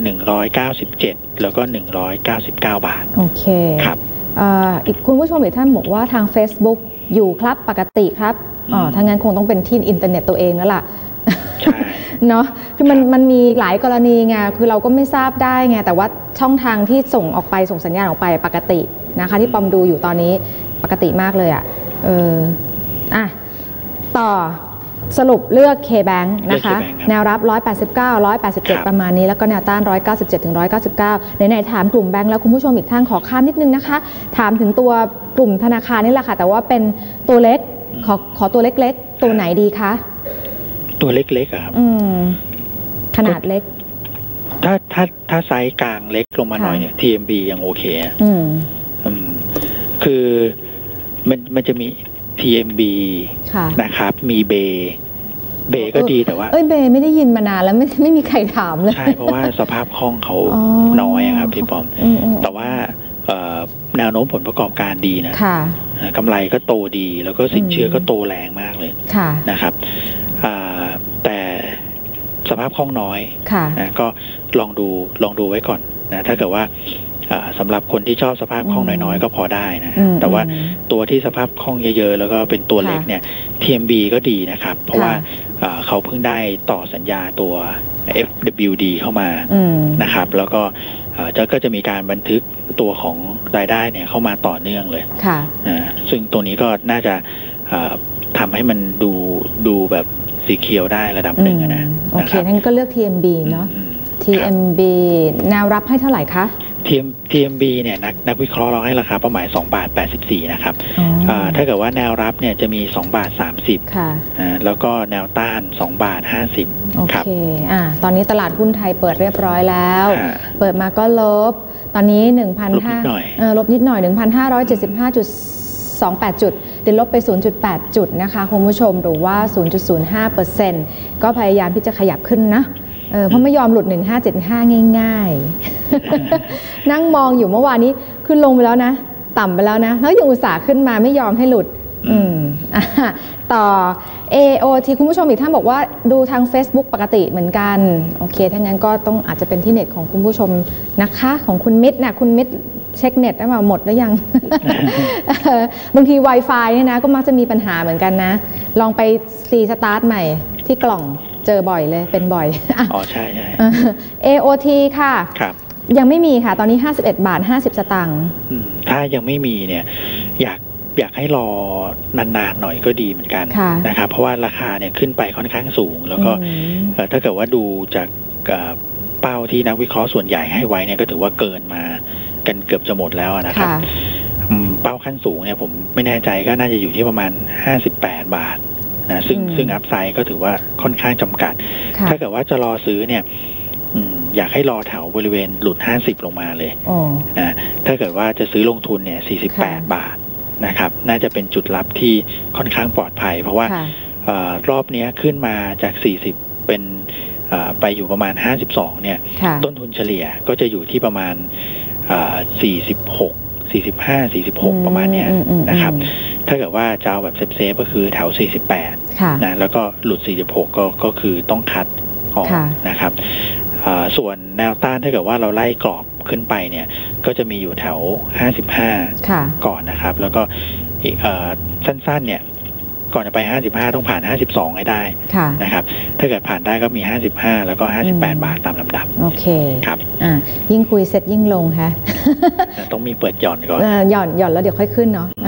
197แล้วก็หนึ่งร้อยเก้าสิบเก้าบาทโอเคครับอีกคุณผู้ชมอีกท่านบอกว่าทาง Facebook อยู่ครับปกติครับอ๋อถ้างั้นคงต้องเป็นที่อินเทอร์เน็ตตัวเองแล้วล่ะใช่เนาะคือมันมันมีหลายกรณีไงคือเราก็ไม่ทราบได้ไงแต่ว่าช่องทางที่ส่งออกไปส่งสัญญาณออกไปปกตินะคะที่ปอมดูอยู่ตอนนี้ปกติมากเลยอ่ะเอออ่ะต่อสรุปเลือก K-Bank นะคะแนวรับหนึ่งร้อยแปดสิบเก้า หนึ่งร้อยแปดสิบเจ็ดประมาณนี้แล้วก็แนวต้านหนึ่งร้อยเก้าสิบเจ็ดถึงหนึ่งร้อยเก้าสิบเก้าไหนๆถามกลุ่มแบงก์แล้วคุณผู้ชมอีกท่านขอค้านนิดนึงนะคะถามถึงตัวกลุ่มธนาคารนี่แหละค่ะแต่ว่าเป็นตัวเล็กขอขอตัวเล็กๆตัวไหนดีคะตัวเล็กๆครับอืมขนาดเล็กถ้าถ้าถ้าไซส์กลางเล็กลงมาหน่อยเนี่ย ที เอ็ม บี ยังโอเคอืมอืมคือมันมันจะมี ที เอ็ม บี นะครับมีเบเบก็ดีแต่ว่าเอ้ยเบไม่ได้ยินมานานแล้วไม่ไม่มีใครถามเลยใช่เพราะว่าสภาพคล่องเขาน้อยครับพี่ปอมแต่ว่าแนวโน้มผลประกอบการดีนะกำไรก็โตดีแล้วก็สินเชื่อก็โตแรงมากเลยนะครับแต่สภาพคล่องน้อยนะก็ลองดูลองดูไว้ก่อนนะถ้าเกิดว่าสำหรับคนที่ชอบสภาพคล่องน้อยๆก็พอได้นะแต่ว่าตัวที่สภาพคล่องเยอะๆแล้วก็เป็นตัวเล็กเนี่ย ที เอ็ม บี ก็ดีนะครับเพราะว่าเขาเพิ่งได้ต่อสัญญาตัว เอฟ ดับเบิลยู ดี เข้ามานะครับแล้วก็จะก็จะมีการบันทึกตัวของรายได้เนี่ยเข้ามาต่อเนื่องเลยซึ่งตัวนี้ก็น่าจะทำให้มันดูดูแบบสีเขียวได้ระดับหนึ่งนะโอเคงั้นก็เลือก ที เอ็ม บี เนาะ ที เอ็ม บี แนวรับให้เท่าไหร่คะที เอ็ม บี เนี่ยนักนักวิเคราะห์เราให้ราคาเป้าหมายสองบาทแปดสิบสี่นะครับถ้าเกิดว่าแนวรับเนี่ยจะมีสองบาทสามสิบค่ะแล้วก็แนวต้านสองบาทห้าสิบโอเคอ่าตอนนี้ตลาดหุ้นไทยเปิดเรียบร้อยแล้วเปิดมาก็ลบตอนนี้ หนึ่งพันห้าร้อย เออลบนิดหน่อย หนึ่งพันห้าร้อยเจ็ดสิบห้าจุดสองแปด จุดติดลบไป ศูนย์จุดแปด จุดนะคะคุณผู้ชมหรือว่า ศูนย์จุดศูนย์ห้าเปอร์เซ็นต์ ก็พยายามที่จะขยับขึ้นนะเออเพราะไม่ยอมหลุดหนึ่งพันห้าร้อยเจ็ดสิบห้าง่ายๆ นั่งมองอยู่เมื่อวานนี้ขึ้นลงไปแล้วนะต่ำไปแล้วนะแล้วยังอุตส่าห์ขึ้นมาไม่ยอมให้หลุดอืมต่อ เอ โอ ที คุณผู้ชมอีกท่านบอกว่าดูทาง Facebook ปกติเหมือนกันโอเคถ้างั้นก็ต้องอาจจะเป็นที่เน็ตของคุณผู้ชมนะคะของคุณมิตรนะคุณมิตรเช็คเน็ตได้มาหมดแล้วยัง บางที Wi-Fi เนี่ยนะก็มักจะมีปัญหาเหมือนกันนะลองไปรีสตาร์ทใหม่ที่กล่องเจอบ่อยเลยเป็นบ่อยอ๋อใช่ใช่เอ โอ ที ค่ะครับยังไม่มีค่ะตอนนี้ห้าสิบเอ็ดบาทห้าสิบสตางค์ถ้ายังไม่มีเนี่ยอยากอยากให้รอนานๆหน่อยก็ดีเหมือนกันนะครับเพราะว่าราคาเนี่ยขึ้นไปค่อนข้างสูงแล้วก็ถ้าเกิดว่าดูจากเป้าที่นักวิเคราะห์ส่วนใหญ่ให้ไว้เนี่ยก็ถือว่าเกินมากันเกือบจะหมดแล้วนะครับเป้าขั้นสูงเนี่ยผมไม่แน่ใจก็น่าจะอยู่ที่ประมาณห้าสิบแปดบาทนะซึ่งซึ่งอัพไซด์ก็ถือว่าค่อนข้างจำกัดถ้าเกิดว่าจะรอซื้อเนี่ยอยากให้รอแถวบริเวณหลุดห้าสิบลงมาเลยนะถ้าเกิดว่าจะซื้อลงทุนเนี่ยสี่สิบแปดบาทนะครับน่าจะเป็นจุดรับที่ค่อนข้างปลอดภัยเพราะว่ารอบนี้ขึ้นมาจากสี่สิบเป็นไปอยู่ประมาณห้าสิบสองเนี่ยต้นทุนเฉลี่ยก็จะอยู่ที่ประมาณสี่สิบหก สี่สิบห้า สี่สิบหกประมาณนี้นะครับถ้าเกิดว่าจะเอาแบบเซฟๆก็คือแถวสี่สิบแปดนะแล้วก็หลุดสี่สิบหกก็ก็คือต้องคัดออกนะครับส่วนแนวต้านถ้าเกิดว่าเราไล่กรอบขึ้นไปเนี่ยก็จะมีอยู่แถวห้าสิบห้าก่อนนะครับแล้วก็สั้นๆเนี่ยก่อนจะไปห้าสิบห้าต้องผ่านห้าสิบสองให้ได้นะครับถ้าเกิดผ่านได้ก็มีห้าสิบห้าแล้วก็ห้าสิบแปดบาทตามลำดับโอเคครับอ่ายิ่งคุยเสร็จยิ่งลงค่ะต้องมีเปิดหย่อนก่อนหย่อนหย่อนแล้วเดี๋ยวค่อยขึ้นเนาะ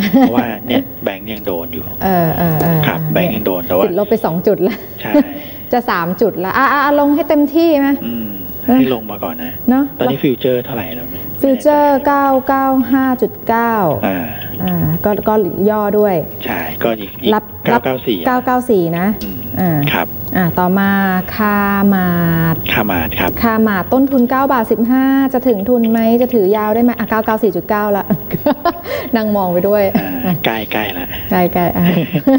เพราะว่าเนี่ยแบงก์ยังโดนอยู่เออเออครับแบงก์ยังโดนแต่ว่าติดลบไปสองจุดแล้วใช่จะสามจุดแล้วอ่ะลงให้เต็มที่ไหมให้ลงมาก่อนนะเนาะตอนนี้ฟิวเจอร์เท่าไหร่แล้วฟิวเจอร์เก้าเก้าห้าจุดเก้าอ่าอ่าก็ก็ย่อด้วยใช่ก็อีกรับเก้าเก้าสี่เก้าเก้าสี่นะอ่าครับอ่าต่อมาคามาดคามาดครับคามาดต้นทุนเก้าบาทสิบห้าจะถึงทุนไหมจะถือยาวได้ไหมอ่ะเก้าเก้าสี่จุดเก้าละนั่งมองไปด้วยใกล้ใกล้ละใกล้ใกล้อ่ะ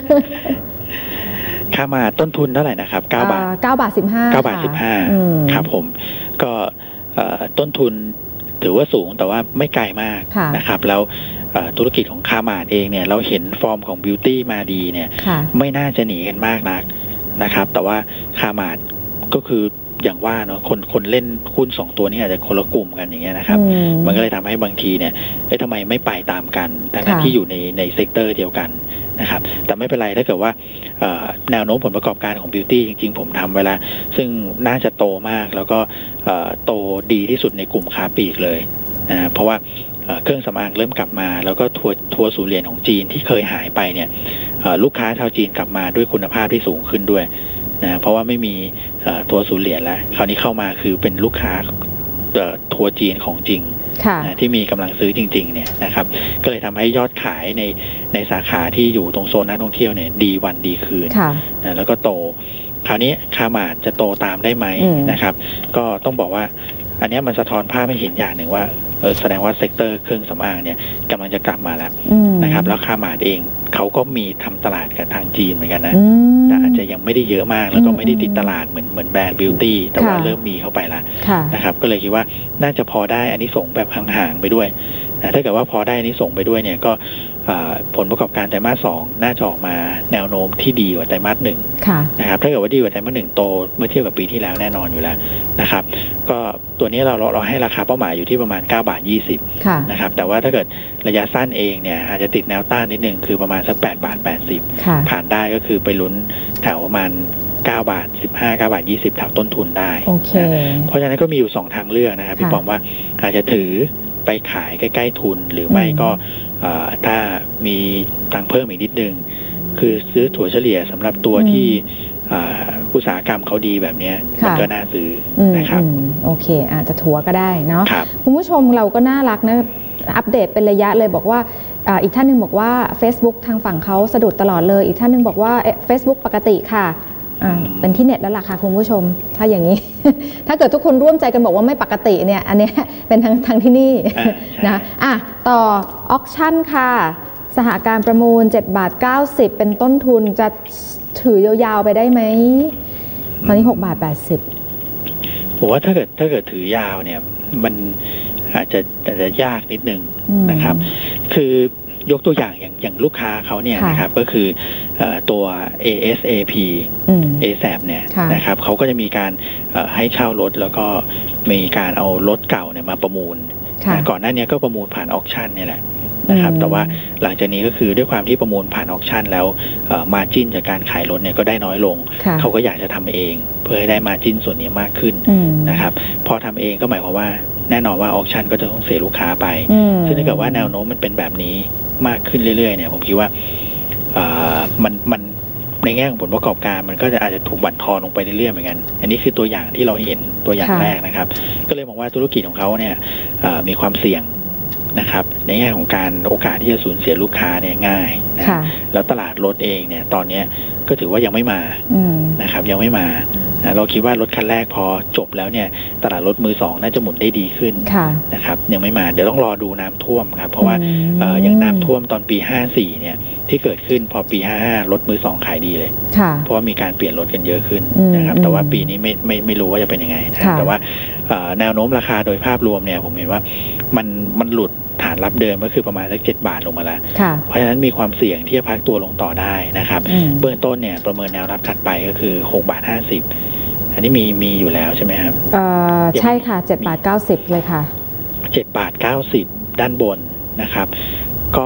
คามาดต้นทุนเท่าไหร่นะครับเก้าบาทเก้าบาทสิบห้าเก้าบาทสิบห้าครับผมก็ต้นทุนถือว่าสูงแต่ว่าไม่ไกลมากนะครับแล้วธุรกิจของคามาดเองเนี่ยเราเห็นฟอร์มของบิวตี้มาดีเนี่ยไม่น่าจะหนีกันมากนักนะครับแต่ว่าคามาดก็คืออย่างว่าเนาะคนคนเล่นหุ้นสองตัวนี้อาจจะคนละกลุ่มกันอย่างเงี้ยนะครับมันก็เลยทำให้บางทีเนี่ยเอ๊ะทำไมไม่ไปตามกันทั้งที่อยู่ในในเซกเตอร์เดียวกันนะครับแต่ไม่เป็นไรถ้าเกิดว่าแนวโน้มผลประกอบการของบิวตี้จริงๆผมทำไว้แล้วซึ่งน่าจะโตมากแล้วก็โตดีที่สุดในกลุ่มค้าปลีกเลยนะเพราะว่าเครื่องสำอางเริ่มกลับมาแล้วก็ทัวร์ทัวร์ศูนย์เหรียญของจีนที่เคยหายไปเนี่ยลูกค้าชาวจีนกลับมาด้วยคุณภาพที่สูงขึ้นด้วยนะเพราะว่าไม่มีทัวร์ศูนย์เหรียญแล้วคราวนี้เข้ามาคือเป็นลูกค้าทัวร์จีนของจริงที่มีกำลังซื้อจริงๆเนี่ยนะครับก็เลยทำให้ยอดขายในในสาขาที่อยู่ตรงโซนนักท่องเที่ยวเนี่ยดีวันดีคืนนะแล้วก็โตคราวนี้คามาดจะโตตามได้ไหมนะครับก็ต้องบอกว่าอันนี้มันสะท้อนภาพให้เห็นอย่างหนึ่งว่าเออแสดงว่าเซกเตอร์เครื่องสำอางเนี่ยกำลังจะกลับมาแล้วนะครับแล้วคามาดเองเขาก็มีทำตลาดกับทางจีนเหมือนกันนะแต่อาจจะยังไม่ได้เยอะมากแล้วก็ไม่ได้ติดตลาดเหมือนเหมือนแบรนด์บิวตี้แต่ว่าเริ่มมีเข้าไปแล้วนะครับก็เลยคิดว่าน่าจะพอได้อันนี้ส่งแบบห่างๆไปด้วยนะถ้าเกิดว่าพอได้อันนี้ส่งไปด้วยเนี่ยก็ผลประกอบการไตรมาสสองน่าจะออกมาแนวโน้มที่ดีกว่าไตรมาสหนึ่งนะครับถ้าเกิดว่าดีกว่าไตรมาสหนึ่งโตเมื่อเทียบกับปีที่แล้วแน่นอนอยู่แล้วนะครับก็ตัวนี้เราเราให้ราคาเป้าหมายอยู่ที่ประมาณเก้าบาทยี่สิบนะครับแต่ว่าถ้าเกิดระยะสั้นเองเนี่ยอาจจะติดแนวต้านนิดนึงคือประมาณสักแปดบาทแปดสิบผ่านได้ก็คือไปลุ้นแถวประมาณเก้าบาทสิบห้า เก้าบาทยี่สิบแถวต้นทุนได้ okay. เพราะฉะนั้นก็มีอยู่สองทางเลือกนะครับพี่ปอมว่าอาจจะถือไปขายใกล้ๆทุนหรือไม่ก็ถ้ามีตังเพิ่มอีกนิดนึงคือซื้อถั่วเฉลี่ยสำหรับตัวที่อุตสาหกรรมเขาดีแบบนี้มันก็น่าซื้อนะครับโอเคอาจจะถั่วก็ได้เนาะคุณผู้ชมเราก็น่ารักนะอัปเดตเป็นระยะเลยบอกว่าอีกท่านนึงบอกว่า Facebook ทางฝั่งเขาสะดุดตลอดเลยอีกท่านนึงบอกว่า Facebook ปกติค่ะเป็นที่เน็ตแล้วล่ะค่ะคุณผู้ชมถ้าอย่างนี้ ถ้าเกิดทุกคนร่วมใจกันบอกว่าไม่ปกติเนี่ยอันนี้เป็นทางทางที่นี่นะอ่ะต่อออคชั่นค่ะสหการประมูลเจ็ดบาทเก้าสิบเป็นต้นทุนจะถือยาวๆไปได้ไหมตอนนี้หกบาทแปดสิบผมว่าถ้าเกิดถ้าเกิดถือยาวเนี่ยมันอาจจะอาจจะยากนิดนึงนะครับคือยกตัวอย่างอย่างอย่างลูกค้าเขาเนี่ยนะครับก็คือตัว เอ เอส เอ พี เอ แซป เนี่ยนะครับเขาก็จะมีการให้เช่ารถแล้วก็มีการเอารถเก่าเนี่ยมาประมูลก่อนหน้านี้ก็ประมูลผ่านออคชั่นนี่แหละนะครับแต่ว่าหลังจากนี้ก็คือด้วยความที่ประมูลผ่านออคชั่นแล้วมาร์จิ้นจากการขายรถเนี่ยก็ได้น้อยลงเขาก็อยากจะทำเองเพื่อให้ได้มาร์จิ้นส่วนนี้มากขึ้นนะครับพอทำเองก็หมายความว่าแน่นอนว่าออคชั่นก็จะต้องเสียลูกค้าไปซึ่งถ้าเกิดว่าแนวโน้มมันเป็นแบบนี้มากขึ้นเรื่อยๆเนี่ยผมคิดว่ามันมันในแง่ของผลประกอบการมันก็จะอาจจะถูกบั่นทอนลงไปเรื่อยๆเหมือนกันอันนี้คือตัวอย่างที่เราเห็นตัวอย่างแรกนะครับก็เลยมองว่าธุรกิจของเขาเนี่ยมีความเสี่ยงนะครับในแง่ของการโอกาสที่จะสูญเสียลูกค้าเนี่ยง่ายนะแล้วตลาดรถเองเนี่ยตอนนี้ก็ถือว่ายังไม่มานะครับยังไม่มาเราคิดว่ารถคันแรกพอจบแล้วเนี่ยตลาดรถมือสองน่าจะหมุนได้ดีขึ้นนะครับยังไม่มาเดี๋ยวต้องรอดูน้ำท่วมครับเพราะว่าอย่างน้ำท่วมตอนปีห้าสี่เนี่ยที่เกิดขึ้นพอปีห้าห้ารถมือสองขายดีเลยเพราะว่ามีการเปลี่ยนรถกันเยอะขึ้นนะครับแต่ว่าปีนี้ไม่ไม่ไม่รู้ว่าจะเป็นยังไงแต่ว่าแนวโน้มราคาโดยภาพรวมเนี่ยผมเห็นว่ามันมันหลุดฐานรับเดิมก็คือประมาณสักเจ็ดบาทลงมาแล้วเพราะฉะนั้นมีความเสี่ยงที่จะพักตัวลงต่อได้นะครับเบื้องต้นเนี่ยประเมินแนวรับถัดไปก็คือหกบาทห้าสิบอันนี้มีมีอยู่แล้วใช่ไหมครับใช่ค่ะเจ็ดบาทเก้าสิบเลยค่ะเจ็ดบาทเก้าสิบด้านบนนะครับก็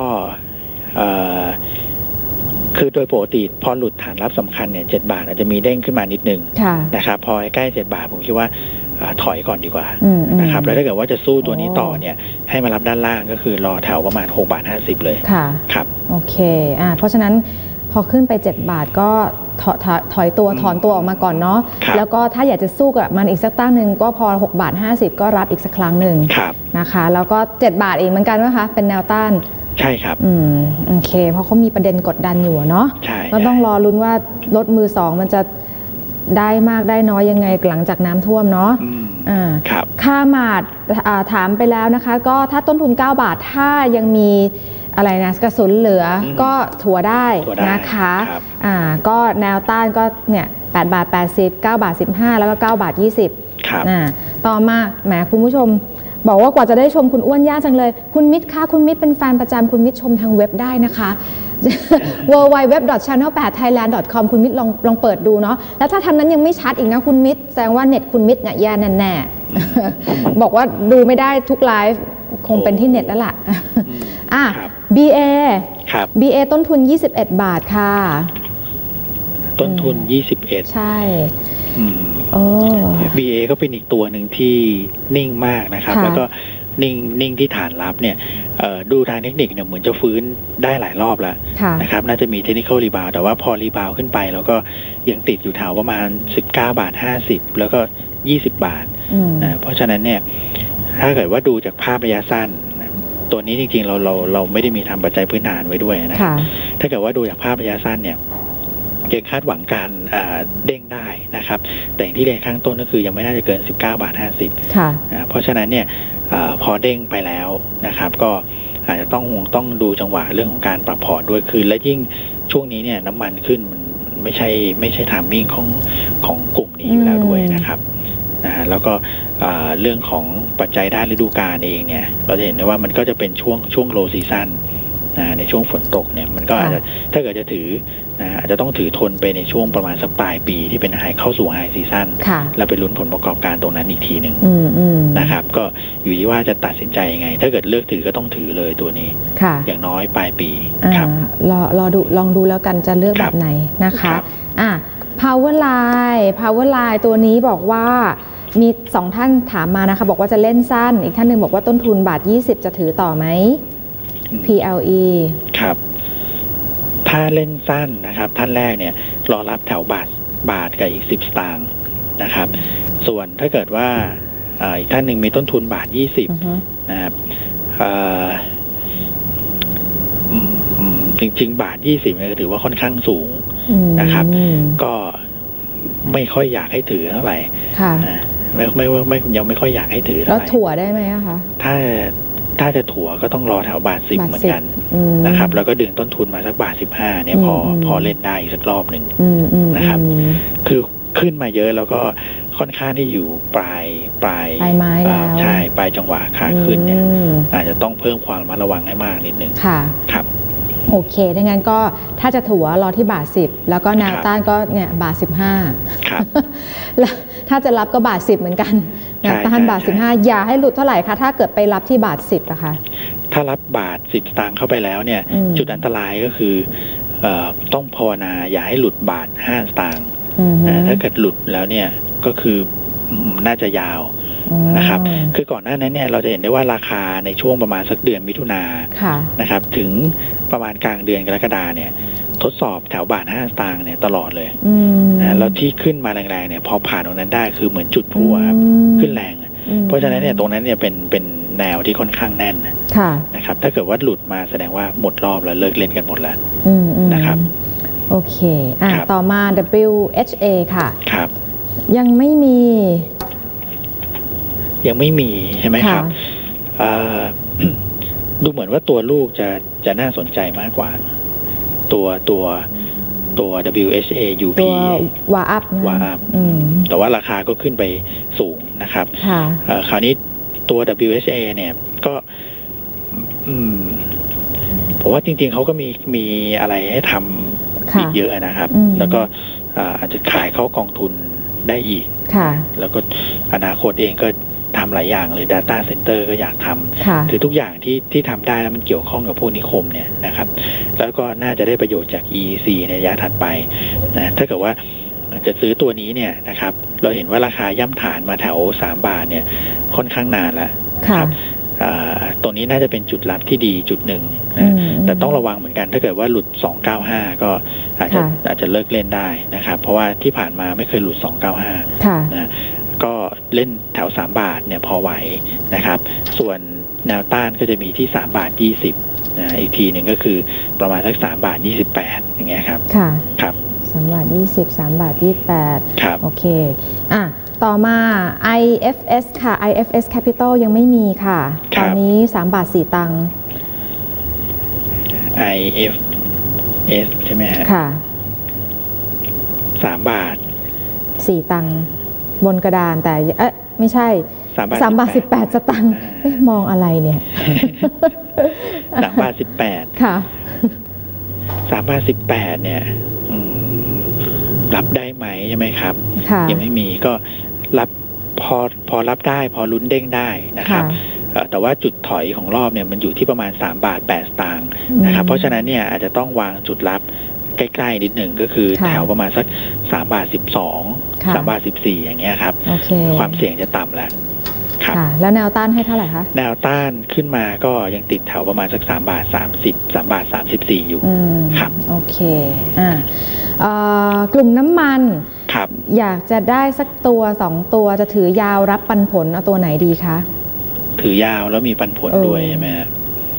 คือโดยปกติพอหลุดฐานรับสำคัญเนี่ยเจ็ดบาทอาจจะมีเด้งขึ้นมานิดนึงนะครับพอใกล้เจ็ดบาทผมคิดว่าถอยก่อนดีกว่านะครับแล้วถ้าเกิดว่าจะสู้ตัวนี้ต่อเนี่ยให้มารับด้านล่างก็คือรอแถวประมาณหกบาทห้าสิบเลยค่ะครับโอเคอ่าเพราะฉะนั้นพอขึ้นไปเจ็ดบาทก็ถอยถอยตัวถอนตัวออกมาก่อนเนาะแล้วก็ถ้าอยากจะสู้กับมันอีกสักตั้งหนึ่งก็พอหกบาทห้าสิบก็รับอีกสักครั้งหนึ่งนะคะแล้วก็เจ็ดบาทเองเหมือนกันไหมคะเป็นแนวต้านใช่ครับอืมโอเคเพราะเขามีประเด็นกดดันอยู่เนาะก็ต้องรอลุ้นว่ารถมือสองมันจะได้มากได้น้อยยังไงหลังจากน้ำท่วมเนาะอ่าครับค่าหมาดถามไปแล้วนะคะก็ถ้าต้นทุนเก้าบาทถ้ายังมีอะไรนะกระสุนเหลือก็ถัวได้นะคะอ่าก็แนวต้านก็เนี่ยแปดบาทแปดสิบ เก้าบาทสิบห้าแล้วก็เก้าบาทยี่สิบครับอ่าต่อมาแหมคุณผู้ชมบอกว่ากว่าจะได้ชมคุณอ้วนยากจังเลยคุณมิตรคะคุณมิตรเป็นแฟนประจำคุณมิตรชมทางเว็บได้นะคะ ดับเบิลยู ดับเบิลยู ดับเบิลยู ดอท ชาแนล แปด ไทยแลนด์ ดอท คอม คุณมิตรลองลองเปิดดูเนาะแล้วถ้าทำนั้นยังไม่ชัดอีกนะคุณมิตรแสดงว่าเน็ตคุณมิตรเนี่ยแย่แน่ๆบอกว่าดูไม่ได้ทุกไลฟ์คงเป็นที่เน็ตแล้วล่ะอ่ะ บี เอครับบี เอ ต้นทุนยี่สิบเอ็ดบาทค่ะต้นทุนยี่สิบเอ็ดใช่โอ้ บี เอ ก็เป็นอีกตัวหนึ่งที่นิ่งมากนะครับแล้วก็นิ่งนิ่งที่ฐานรับเนี่ยดูทางเทคนิคเนี่ยเหมือนจะฟื้นได้หลายรอบแล้วนะครับน่าจะมีเทคนิคอลรีบาวด์แต่ว่าพอรีบาวด์ขึ้นไปแล้วก็ยังติดอยู่แถวประมาณสิบเก้าบาทห้าสิบแล้วก็ยี่สิบบาทนะเพราะฉะนั้นเนี่ยถ้าเกิดว่าดูจากภาพระยะสั้นตัวนี้จริงๆเราเราเราไม่ได้มีทำปัจจัยพื้นฐานไว้ด้วยนะครับถ้าเกิดว่าดูจากภาพระยะสั้นเนี่ยยังคาดหวังการเด้งได้นะครับแต่อย่างที่เรียนข้างต้นก็คือยังไม่น่าจะเกินสิบเก้าบาทห้าสิบเพราะฉะนั้นเนี่ยพอเด้งไปแล้วนะครับก็อาจจะต้องต้องดูจังหวะเรื่องของการปรับพอร์ตด้วยคือและยิ่งช่วงนี้เนี่ยน้ำมันขึ้นมันไม่ใช่ไม่ใช่ไทมิ่งของของกลุ่มนี้อยู่แล้วด้วยนะครับนะแล้วก็เรื่องของปัจจัยด้านฤดูกาลเองเนี่ยเราจะเห็นได้ว่ามันก็จะเป็นช่วงช่วงโลซีซั่นนะในช่วงฝนตกเนี่ยมันก็อาจจะถ้าเกิดจะถือนะอาจจะต้องถือทนไปในช่วงประมาณสักปลายปีที่เป็นไฮเข้าสู่ไฮซีซั่นแล้วไปลุ้นผลประกอบการตรงนั้นอีกทีหนึ่งนะครับก็อยู่ที่ว่าจะตัดสินใจยังไงถ้าเกิดเลือกถือก็ต้องถือเลยตัวนี้อย่างน้อยปลายปีครับรอรอดูลองดูแล้วกันจะเลือกแบบไหนนะคะอ่ะ Powerline Powerline ตัวนี้บอกว่ามีสองท่านถามมานะคะบอกว่าจะเล่นสั้นอีกท่านหนึ่งบอกว่าต้นทุนบาทยี่สิบจะถือต่อไหม พี แอล อีครับถ้าเล่นสั้นนะครับท่านแรกเนี่ยรอรับแถวบาทบาทกับอีกสิบสตางค์นะครับส่วนถ้าเกิดว่าอีกท่านหนึ่งมีต้นทุนบาทยี่สิบนะครับจริงๆบาทยี่สิบเนี่ยถือว่าค่อนข้างสูงนะครับก็ไม่ค่อยอยากให้ถือเท่าไหร่ไม่ไม่ไม่ยังไม่ค่อยอยากให้ถือแล้วถั่วได้ไหมคะถ้าถ้าจะถั่วก็ต้องรอแถวบาทสิบเหมือนกันนะครับแล้วก็ดึงต้นทุนมาสักบาทสิบห้าเนี่ยพอพอเล่นได้สักรอบหนึ่งนะครับคือขึ้นมาเยอะแล้วก็ค่อนข้างที่อยู่ปลายปลายปลายไม้แล้วใช่ปลายจังหวะขาขึ้นเนี่ยอาจจะต้องเพิ่มความระมัดระวังให้มากนิดนึงค่ะครับโอเคดังนั้นก็ถ้าจะถั่วรอที่บาทสิบแล้วก็แนวต้านก็เนี่ยบาทสิบห้าแล้วถ้าจะรับก็บาทสิบเหมือนกันแนวต้านบาทสิบห้าอย่าให้หลุดเท่าไหร่คะถ้าเกิดไปรับที่บาทสิบนะคะถ้ารับบาทสิบสตางค์เข้าไปแล้วเนี่ยจุดอันตรายก็คือต้องภาวนาอย่าให้หลุดบาทห้าสตางค์ถ้าเกิดหลุดแล้วเนี่ยก็คือน่าจะยาวนะครับคือก่อนหน้านั้นเนี่ยเราจะเห็นได้ว่าราคาในช่วงประมาณสักเดือนมิถุนายนนะครับถึงประมาณกลางเดือนกรกฎาเนี่ยทดสอบแถวบาทห้าสตางค์เนี่ยตลอดเลยนะแล้วที่ขึ้นมาแรงๆเนี่ยพอผ่านตรงนั้นได้คือเหมือนจุดพัวครับขึ้นแรงเพราะฉะนั้นเนี่ยตรงนั้นเนี่ยเป็นเป็นแนวที่ค่อนข้างแน่นนะครับถ้าเกิดว่าหลุดมาแสดงว่าหมดรอบแล้วเลิกเล่นกันหมดแล้วนะครับโอเคอ่ะต่อมา ดับเบิลยู เอช เอ ค่ะครับยังไม่มียังไม่มีใช่ไหมครับดูเหมือนว่าตัวลูกจะจะน่าสนใจมากกว่าตัวตัวตัว ดับเบิลยู เอช เอ ยู พีตัววาอัพวาอัพแต่ว่าราคาก็ขึ้นไปสูงนะครับคราวนี้ตัว ดับเบิลยู เอช เอ เนี่ยก็ผมว่าจริงๆเขาก็มีมีอะไรให้ทำอีกเยอะนะครับแล้วก็อาจจะขายเข้ากองทุนได้อีกแล้วก็อนาคตเองก็ทำหลายอย่างเลย Data Center ก็อยากทำคือทุกอย่างที่ที่ทำได้แล้วมันเกี่ยวข้องกับพวกนิคมเนี่ยนะครับแล้วก็น่าจะได้ประโยชน์จาก อี อี ซี ในระยะถัดไปนะถ้าเกิดว่าจะซื้อตัวนี้เนี่ยนะครับเราเห็นว่าราคาย่ำฐานมาแถวสามบาทเนี่ยค่อนข้างนานแล้วครับตรงนี้น่าจะเป็นจุดรับที่ดีจุดหนึ่งนะแต่ต้องระวังเหมือนกันถ้าเกิดว่าหลุดสองเก้าห้าก็อาจจะอาจจะเลิกเล่นได้นะครับเพราะว่าที่ผ่านมาไม่เคยหลุดสองเก้าห้านะก็เล่นแถวสามบาทเนี่ยพอไหวนะครับส่วนแนวต้านก็จะมีที่สามบาทยี่สิบนะอีกทีหนึ่งก็คือประมาณสักสามบาทยี่สิบแปดอย่างเงี้ยครับค่ะครับสามบาทยี่สิบ สามบาทยี่สิบแปดครับโอเคอ่ะต่อมา ไอ เอฟ เอส ค่ะ ไอ เอฟ เอส Capital ยังไม่มีค่ะตอนนี้สามบาทสี่ตังค์ไอ เอฟ เอส ใช่ไหมฮะค่ะสามบาทสี่ตังค์บนกระดานแต่เอ๊ะไม่ใช่สามบาทสิบแปดสตังค์มองอะไรเนี่ยสามบาทสิบแปดค่ะสามบาทสิบแปดเนี่ยรับได้ไหมใช่ไหมครับยังไม่มีก็รับพอพอรับได้พอลุ้นเด้งได้นะครับแต่ว่าจุดถอยของรอบเนี่ยมันอยู่ที่ประมาณสามบาทแปดสตางค์นะครับเพราะฉะนั้นเนี่ยอาจจะต้องวางจุดรับใกล้ๆนิดหนึ่งก็คือแถวประมาณสักสามบาทสิบสองสามบาทสิบสี่อย่างเงี้ยครับความเสี่ยงจะต่ำแล้วครับแล้วแนวต้านให้เท่าไหร่คะแนวต้านขึ้นมาก็ยังติดแถวประมาณสักสามบาทสามสิบสามบาทสามสิบสี่อยู่ครับโอเคอ่ากลุ่มน้ำมันครับอยากจะได้สักตัวสองตัวจะถือยาวรับปันผลเอาตัวไหนดีคะถือยาวแล้วมีปันผลด้วยใช่ไหมครับ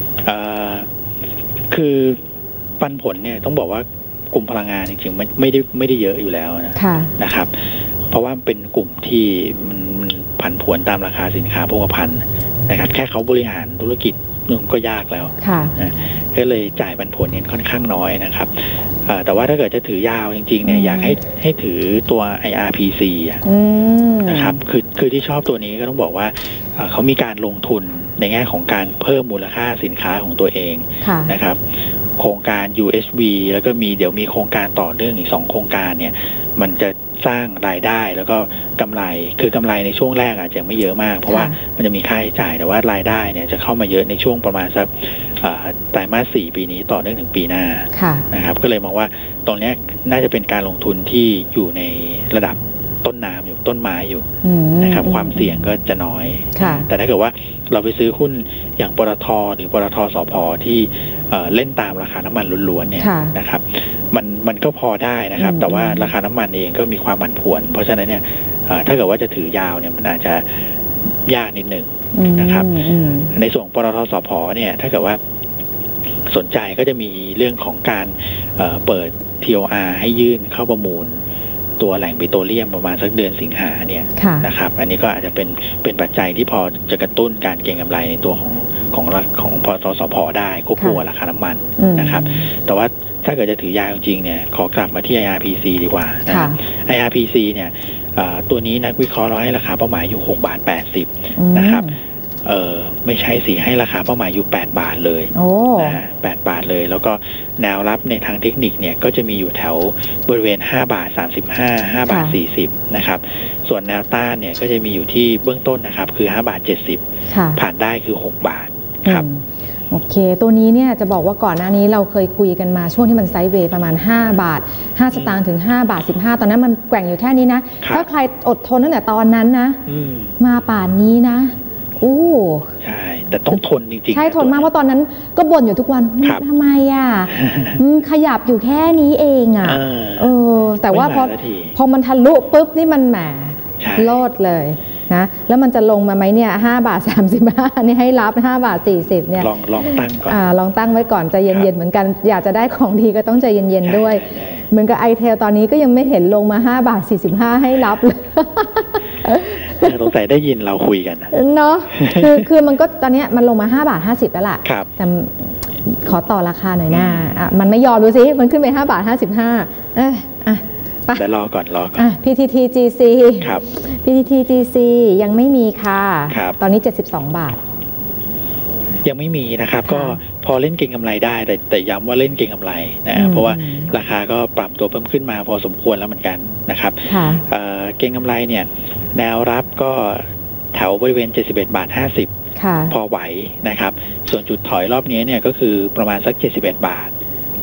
คือปันผลเนี่ยต้องบอกว่ากลุ่มพลังงานจริงๆมันไม่ได้ไม่ได้เยอะอยู่แล้วนะนะครับเพราะว่าเป็นกลุ่มที่มันผันผวนตามราคาสินค้าโภคภัณฑ์นะครับแค่เขาบริหารธุรกิจนุ่มก็ยากแล้วนะก็เลยจ่ายปันผลนี้ค่อนข้างน้อยนะครับแต่ว่าถ้าเกิดจะถือยาวจริงๆเนี่ยอยากให้ให้ถือตัว ไอ อาร์ พี ซี นะครับคือคือที่ชอบตัวนี้ก็ต้องบอกว่าเขามีการลงทุนในแง่ของการเพิ่มมูลค่าสินค้าของตัวเองนะครับโครงการ ยู เอส วี แล้วก็มีเดี๋ยวมีโครงการต่อเนื่องอีกสองโครงการเนี่ยมันจะสร้างรายได้แล้วก็กำไรคือกำไรในช่วงแรกอาจจะไม่เยอะมากเพราะว่ามันจะมีค่าใช้จ่ายแต่ว่ารายได้เนี่ยจะเข้ามาเยอะในช่วงประมาณสักไตรมาสสี่ปีนี้ต่อเนื่องถึงปีหน้านะครับก็เลยมองว่าตรงนี้น่าจะเป็นการลงทุนที่อยู่ในระดับต้นน้ำอยู่ต้นไม้อยู่นะครับความเสี่ยงก็จะน้อยแต่ถ้าเกิดว่าเราไปซื้อหุ้นอย่างปตท.หรือปตท.สผ.ที่เล่นตามราคาน้ำมันล้วนๆเนี่ยนะครับมันมันก็พอได้นะครับแต่ว่าราคาน้ำมันเองก็มีความผันผวนเพราะฉะนั้นเนี่ยถ้าเกิดว่าจะถือยาวเนี่ยมันอาจจะยากนิดหนึ่งนะครับในส่วนปตท.สผ.เนี่ยถ้าเกิดว่าสนใจก็จะมีเรื่องของการเปิด ที โอ อาร์ ให้ยื่นเข้าประมูลตัวแหล่งปิโตรเลียมประมาณสักเดือนสิงหาเนี่ยนะครับอันนี้ก็อาจจะเป็นเป็นปัจจัยที่พอจะกระตุ้นการเก็งกำไรในตัวของของของปตท.สผ.ได้ควบคู่กับราคาน้ำมันนะครับแต่ว่าถ้าเกิดจะถือยาวจริงๆเนี่ยขอกลับมาที่ ไอ อาร์ พี ซี ดีกว่านะ ไอ อาร์ พี ซี เนี่ยตัวนี้นักวิเคราะห์เราให้ราคาเป้าหมายอยู่หกบาทแปดสิบนะครับเออไม่ใช่สิให้ราคาเป้าหมายอยู่แปดบาทเลยนะแปดบาทเลยแล้วก็แนวรับในทางเทคนิคเนี่ยก็จะมีอยู่แถวบริเวณห้าบาทสามสิบห้า ห้าบาทสี่สิบนะครับส่วนแนวต้านเนี่ยก็จะมีอยู่ที่เบื้องต้นนะครับคือห้าบาทเจ็ดสิบผ่านได้คือหกบาทครับโอเคตัวนี้เนี่ยจะบอกว่าก่อนหน้านี้เราเคยคุยกันมาช่วงที่มันไซด์เวย์ประมาณห้าบาทห้าสตางค์ถึงห้าบาทสิบห้าตอนนั้นมันแกว่งอยู่แค่นี้นะถ้าใครอดทนตั้งแต่ตอนนั้นนะมาป่านนี้นะอู้ใช่แต่ต้องทนจริงๆใช่ทนมากเพราะตอนนั้นก็บ่นอยู่ทุกวันทำไมอ่ะขยับอยู่แค่นี้เองอ่ะเออแต่ว่าพอพอมันทะลุปุ๊บนี่มันแหมโลดเลยนะแล้วมันจะลงมาไหมเนี่ยห้าบาทสามสิบห้านี่ให้รับห้าบาทสี่สิบเนี่ยลองลองตั้งก่อนอ่าลองตั้งไว้ก่อนใจเย็นๆเหมือนกันอยากจะได้ของดีก็ต้องใจเย็นๆด้วยเหมือนกับไอเทลตอนนี้ก็ยังไม่เห็นลงมาห้าบาทสี่สิบห้าให้รับเลยสงสัยได้ยินเราคุยกันเนาะคือคือมันก็ตอนนี้มันลงมาห้าบาทห้าสิบแล้วล่ะแต่ขอต่อราคาหน่อยหน้าอ่ะมันไม่ยอมดูสิมันขึ้นไปห้าบาทห้าสิบห้าเอ้ยอ่ะแต่รอก่อนรอก่อนพี ที ที จี ซีครับพี ที ที จี ซี ยังไม่มีค่ะตอนนี้เจ็ดสิบสองบาทยังไม่มีนะครับก็พอเล่นเก็งกำไรได้แต่แต่ย้ำว่าเล่นเก็งกำไรนะเพราะว่าราคาก็ปรับตัวเพิ่มขึ้นมาพอสมควรแล้วเหมือนกันนะครับเก็งกำไรเนี่ยแนวรับก็แถวบริเวณเจ็ดสิบเอ็ดบาทห้าสิบพอไหวนะครับส่วนจุดถอยรอบนี้เนี่ยก็คือประมาณสักเจ็ดสิบเอ็ดบาท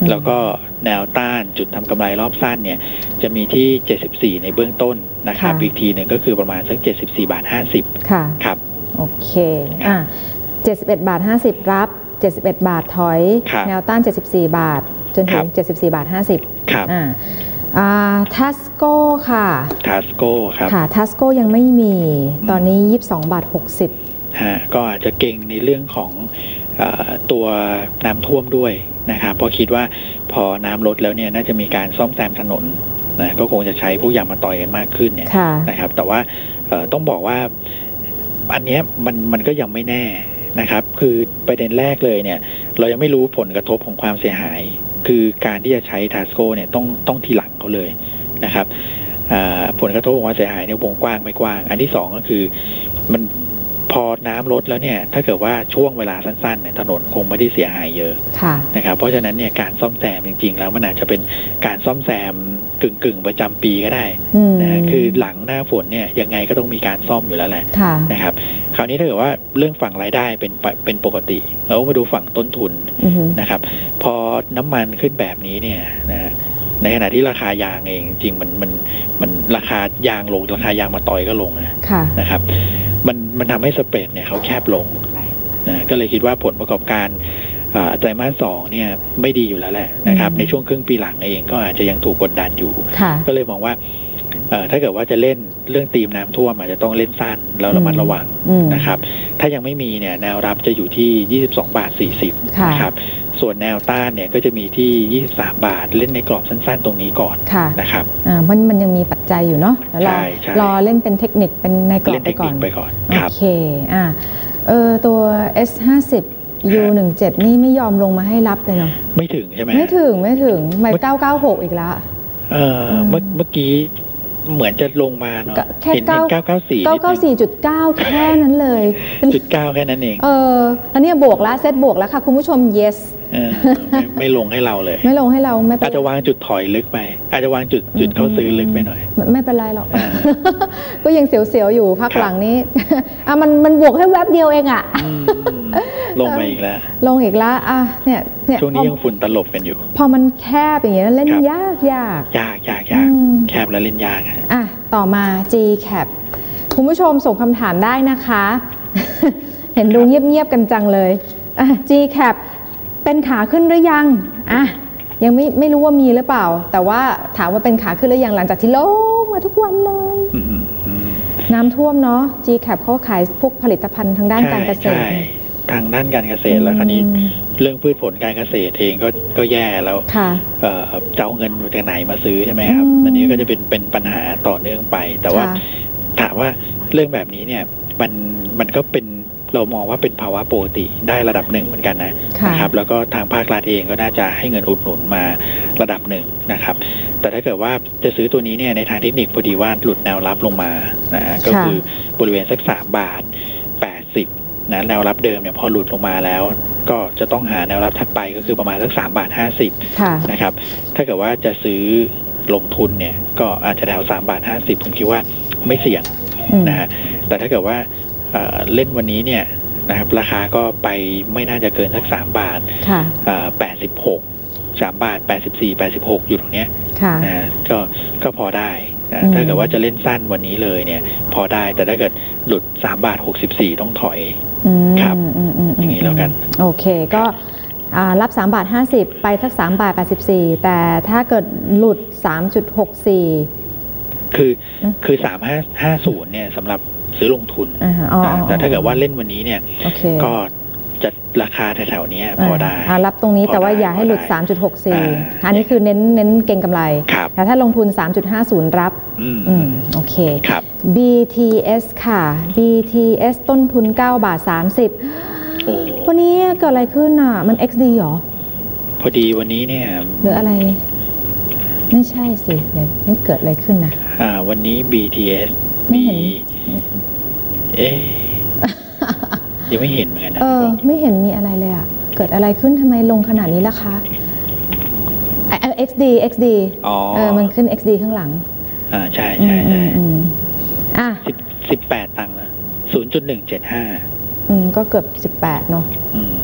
แล้วก็แนวต้านจุดทำกำไรรอบสั้นเนี่ยจะมีที่เจ็ดสิบสี่ในเบื้องต้นนะครับอีกทีหนึ่งก็คือประมาณสักเจ็ดสิบสี่บาทห้าสิบค่ะครับโอเคอ่ะเจ็ดสิบเอ็ดบาทห้าสิบรับเจ็ดสิบเอ็ดบาทถอยแนวต้านเจ็ดสิบสี่บาทจนถึงเจ็ดสิบสี่บาทห้าสิบครับอ่าอ่าทัสโก้ค่ะทัสโก้ครับค่ะทัสโก้ยังไม่มีตอนนี้ยี่สิบสองบาทหกสิบฮะก็อาจจะเก่งในเรื่องของเอ่อตัวน้ำท่วมด้วยนะครับเพราะคิดว่าพอน้ำลดแล้วเนี่ยน่าจะมีการซ่อมแซมถนนนะก็คงจะใช้พวกยางมะตอยกันมากขึ้นเนี่ยนะครับแต่ว่าต้องบอกว่าอันนี้มันมันก็ยังไม่แน่นะครับคือประเด็นแรกเลยเนี่ยเรายังไม่รู้ผลกระทบของความเสียหายคือการที่จะใช้ทัสโก้เนี่ยต้องต้องทีหลังเขาเลยนะครับผลกระทบของความเสียหายเนี่ยวงกว้างไม่กว้างอันที่สองก็คือมันพอน้ำลดแล้วเนี่ยถ้าเกิดว่าช่วงเวลาสั้นๆเนี่ยถนนคงไม่ได้เสียหายเยอะนะครับเพราะฉะนั้นเนี่ยการซ่อมแซมจริงๆแล้วมันอาจจะเป็นการซ่อมแซมกึ่งๆประจำปีก็ได้นะคือหลังหน้าฝนเนี่ยยังไงก็ต้องมีการซ่อมอยู่แล้วแหละนะครับคราวนี้ถ้าเกิดว่าเรื่องฝั่งรายได้เป็นเป็นปกติเรามาดูฝั่งต้นทุนนะครับพอน้ำมันขึ้นแบบนี้เนี่ยนะในขณะที่ราคายางเองจริงมันมันมันราคายางลงราคายางมาต่อยก็ลงนะนะครับมันมันทำให้สเปรดเนี่ยเขาแคบลงนะก็เลยคิดว่าผลประกอบการไตรมาสสองเนี่ยไม่ดีอยู่แล้วแหละนะครับในช่วงครึ่งปีหลังเองก็อาจจะยังถูกกดดันอยู่ก็เลยมองว่าถ้าเกิดว่าจะเล่นเรื่องตีมน้ำท่วมอาจจะต้องเล่นสั้นแล้วระมัดระวังนะครับถ้ายังไม่มีเนี่ยแนวรับจะอยู่ที่ยี่สิบสองบาทสี่สิบนะครับส่วนแนวต้านเนี่ยก็จะมีที่ยี่สิบสามบาทเล่นในกรอบสั้นๆตรงนี้ก่อนนะครับอ่าเพราะมันยังมีปัจจัยอยู่เนาะแล้วรอรอเล่นเป็นเทคนิคเป็นในกรอบไปก่อนไปก่อนโอเคอ่าเออตัว เอส ห้าสิบ ยู หนึ่งเจ็ด นี่ไม่ยอมลงมาให้รับเลยเนาะไม่ถึงใช่ไหมไม่ถึงไม่ถึงไม่เก้าเก้าหกอีกแล้วเออเมื่อเมื่อกี้เหมือนจะลงมาเนาะแค่เก้าเก้าเก้าสี่เก้าเก้าสี่จุดเก้าแค่นั้นเลยจุดเก้าแค่นั้นเองเออแล้วเนี่ยบวกแล้วเซตบวกแล้วค่ะคุณผู้ชม yes ไม่ลงให้เราเลยไม่ลงให้เราไม่อาจจะวางจุดถอยลึกไปอาจจะวางจุดจุดเข้าซื้อลึกไปหน่อยไม่เป็นไรหรอกก็ยังเสียวๆอยู่ภาคหลังนี้อ่ะมันมันบวกให้แวบเดียวเองอ่ะลงไปอีกแล้วลงอีกแล้วอ่ะเนี่ยช่วงนี้ยังฝุ่นตลบกันอยู่พอมันแคบอย่างเงี้ยเล่นยากยากยากยากยากแคบแล้วเล่นยากอ่ะต่อมา จี แคป คุณผู้ชมส่งคำถามได้นะคะเห็นดูเงียบๆกันจังเลยอ่ะ จี แคป เป็นขาขึ้นหรือยังอ่ะยังไม่ไม่รู้ว่ามีหรือเปล่าแต่ว่าถามว่าเป็นขาขึ้นหรือยังหลังจากที่ลงมาทุกวันเลยน้ำท่วมเนาะ จี แคป เขาขายพวกผลิตภัณฑ์ทางด้านการเกษตรทางด้านการเกษตรแล้วคราวนี้เรื่องพืชผลการเกษตรเองก็ก็แย่แล้วจะเอาเงินจากไหนมาซื้อใช่ไหมครับอันนี้ก็จะเป็นเป็นปัญหาต่อเนื่องไปแต่ว่าถามว่าเรื่องแบบนี้เนี่ยมันมันก็เป็นเรามองว่าเป็นภาวะปกติได้ระดับหนึ่งเหมือนกันนะนะครับแล้วก็ทางภาครัฐเองก็น่าจะให้เงินอุดหนุนมาระดับหนึ่งนะครับแต่ถ้าเกิดว่าจะซื้อตัวนี้เนี่ยในทางเทคนิคพอดีว่าหลุดแนวรับลงมานะก็คือบริเวณสักสามบาทแปดสิบนะแนวรับเดิมเนี่ยพอหลุดลงมาแล้วก็จะต้องหาแนวรับถัดไปก็คือประมาณสักสามบาทห้าสิบนะครับถ้าเกิดว่าจะซื้อลงทุนเนี่ยก็อาจจะแถวสามบาทห้าสิบผมคิดว่าไม่เสี่ยงนะฮะแต่ถ้าเกิดว่าเล่นวันนี้เนี่ยนะครับราคาก็ไปไม่น่าจะเกินสักสามบาทแปดสิบหกสามบาทแปดสิบสี่แปดสิบหกอยู่ตรงเนี้ยนะก็ก็พอได้นะถ้าเกิดว่าจะเล่นสั้นวันนี้เลยเนี่ยพอได้แต่ถ้าเกิดหลุดสามบาทหกสิบสี่ต้องถอยครับอย่างนี้แล้วกันโอเคก็รับสามบาทห้าสิบไปสักสามบาทแปดสิบสี่แต่ถ้าเกิดหลุด สามจุดหกสี่คือคือสามห้าห้าศูนย์เนี่ยสำหรับซื้อลงทุนแต่ถ้าเกิดว่าเล่นวันนี้เนี่ยก็จะราคาแถวๆนี้พอได้รับตรงนี้แต่ว่าอย่าให้หลุด สามจุดหกสี่ อันนี้คือเน้นเน้นเก็งกำไรแต่ถ้าลงทุน สามจุดห้าศูนย์ รับอืมโอเค บี ที เอส ค่ะ บี ที เอส ต้นทุนเก้าบาทสามสิบวันนี้เกิดอะไรขึ้นอ่ะมัน เอ็กซ์ ดี หรอพอดีวันนี้เนี่ยหรืออะไรไม่ใช่สิเดี๋ยวไม่เกิดอะไรขึ้นนะอ่าวันนี้ บี ที เอส มีเอ๊ะยังไม่เห็นเหมือนกันนะเออไม่เห็นมีอะไรเลยอ่ะเกิดอะไรขึ้นทำไมลงขนาดนี้ล่ะคะ เอ็กซ์ ดี เอ็กซ์ ดีอ๋อเออมันขึ้น เอ็กซ์ ดี ข้างหลังอ่าใช่ใช่ใช่อ่ะสิบสิบแปดตังค์นะศูนย์จุดหนึ่งเจ็ดห้าอืมก็เกือบสิบแปดเนาะอืม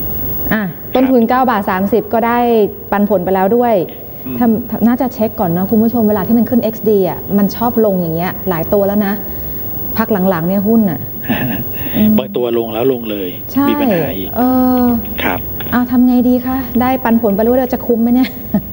อ่ะต้นทุนเก้าบาทสามสิบก็ได้ปันผลไปแล้วด้วยน่าจะเช็คก่อนนะคุณผู้ชมเวลาที่มันขึ้น เอ็กซ์ ดี อ่ะมันชอบลงอย่างเงี้ยหลายตัวแล้วนะพักหลังๆเนี่ยหุ้นอ่ะบางตัวลงแล้วลงเลยมีปัญหาอีกเออครับอ้าวทำไงดีคะได้ปันผลไปรู้ว่าจะคุ้มไหมเนี่ย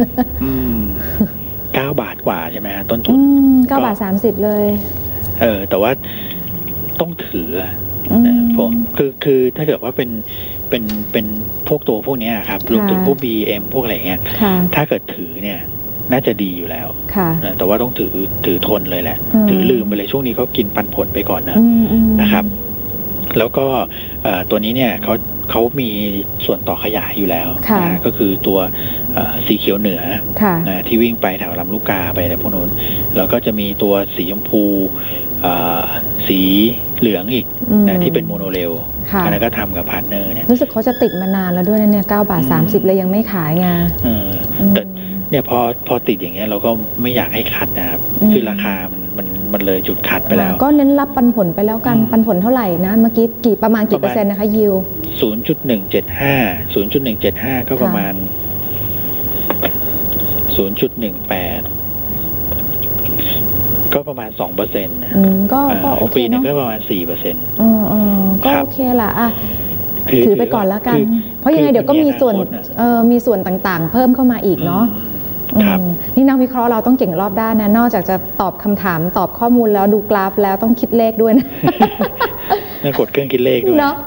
เก้าบาทกว่าใช่ไหมต้นทุนเก้าบาทสามสิบเลยเออแต่ว่าต้องถือผมคือคือถ้าเกิดว่าเป็นเป็นเป็นพวกตัวพวกนี้ครับรวมถึงพวก บี เอ็ม พวกอะไรเงี้ยถ้าเกิดถือเนี่ยน่าจะดีอยู่แล้วแต่ว่าต้องถือถือทนเลยแหละถือลืมไปเลยช่วงนี้เขากินปันผลไปก่อนนะนะครับแล้วก็ตัวนี้เนี่ยเขาเขามีส่วนต่อขยายอยู่แล้วนะก็คือตัวสีเขียวเหนือนะที่วิ่งไปแถวลำลูกกาไปในพวกนู้นแล้วก็จะมีตัวสีชมพูสีเหลืองอีกนะที่เป็นโมโนเรลอันนั้นก็ทำกับพาร์ทเนอร์เนี่ยรู้สึกเขาจะติดมานานแล้วด้วยนะเนี่ยเก้าบาทสามสิบเลยยังไม่ขายไงแต่เนี่ยพอพอติดอย่างเงี้ยเราก็ไม่อยากให้คัดนะครับคือราคามันมันมันเลยจุดคัดไปแล้วก็เน้นรับปันผลไปแล้วกันปันผลเท่าไหร่นะเมื่อกี้กี่ประมาณกี่เปอร์เซ็นต์นะคะยิวศูนย์จุดหนึ่งเจ็ดห้าศูนย์จุดหนึ่งเจ็ดห้าก็ประมาณศูนย์จุดหนึ่งแปดก็ประมาณสองเปอร์เซ็นต์นะก็ก็โอเคปีนึงก็ประมาณสี่เปอร์เซ็นต์อืมอืมก็โอเคละอ่ะถือไปก่อนแล้วกันเพราะยังไงเดี๋ยวก็มีส่วนเออมีส่วนต่างๆเพิ่มเข้ามาอีกเนาะนี่นักวิเคราะห์เราต้องเก่งรอบด้านนะนอกจากจะตอบคำถามตอบข้อมูลแล้วดูกราฟแล้วต้องคิดเลขด้วยนะต้องกดเครื่องคิดเลขด้วยเนาะ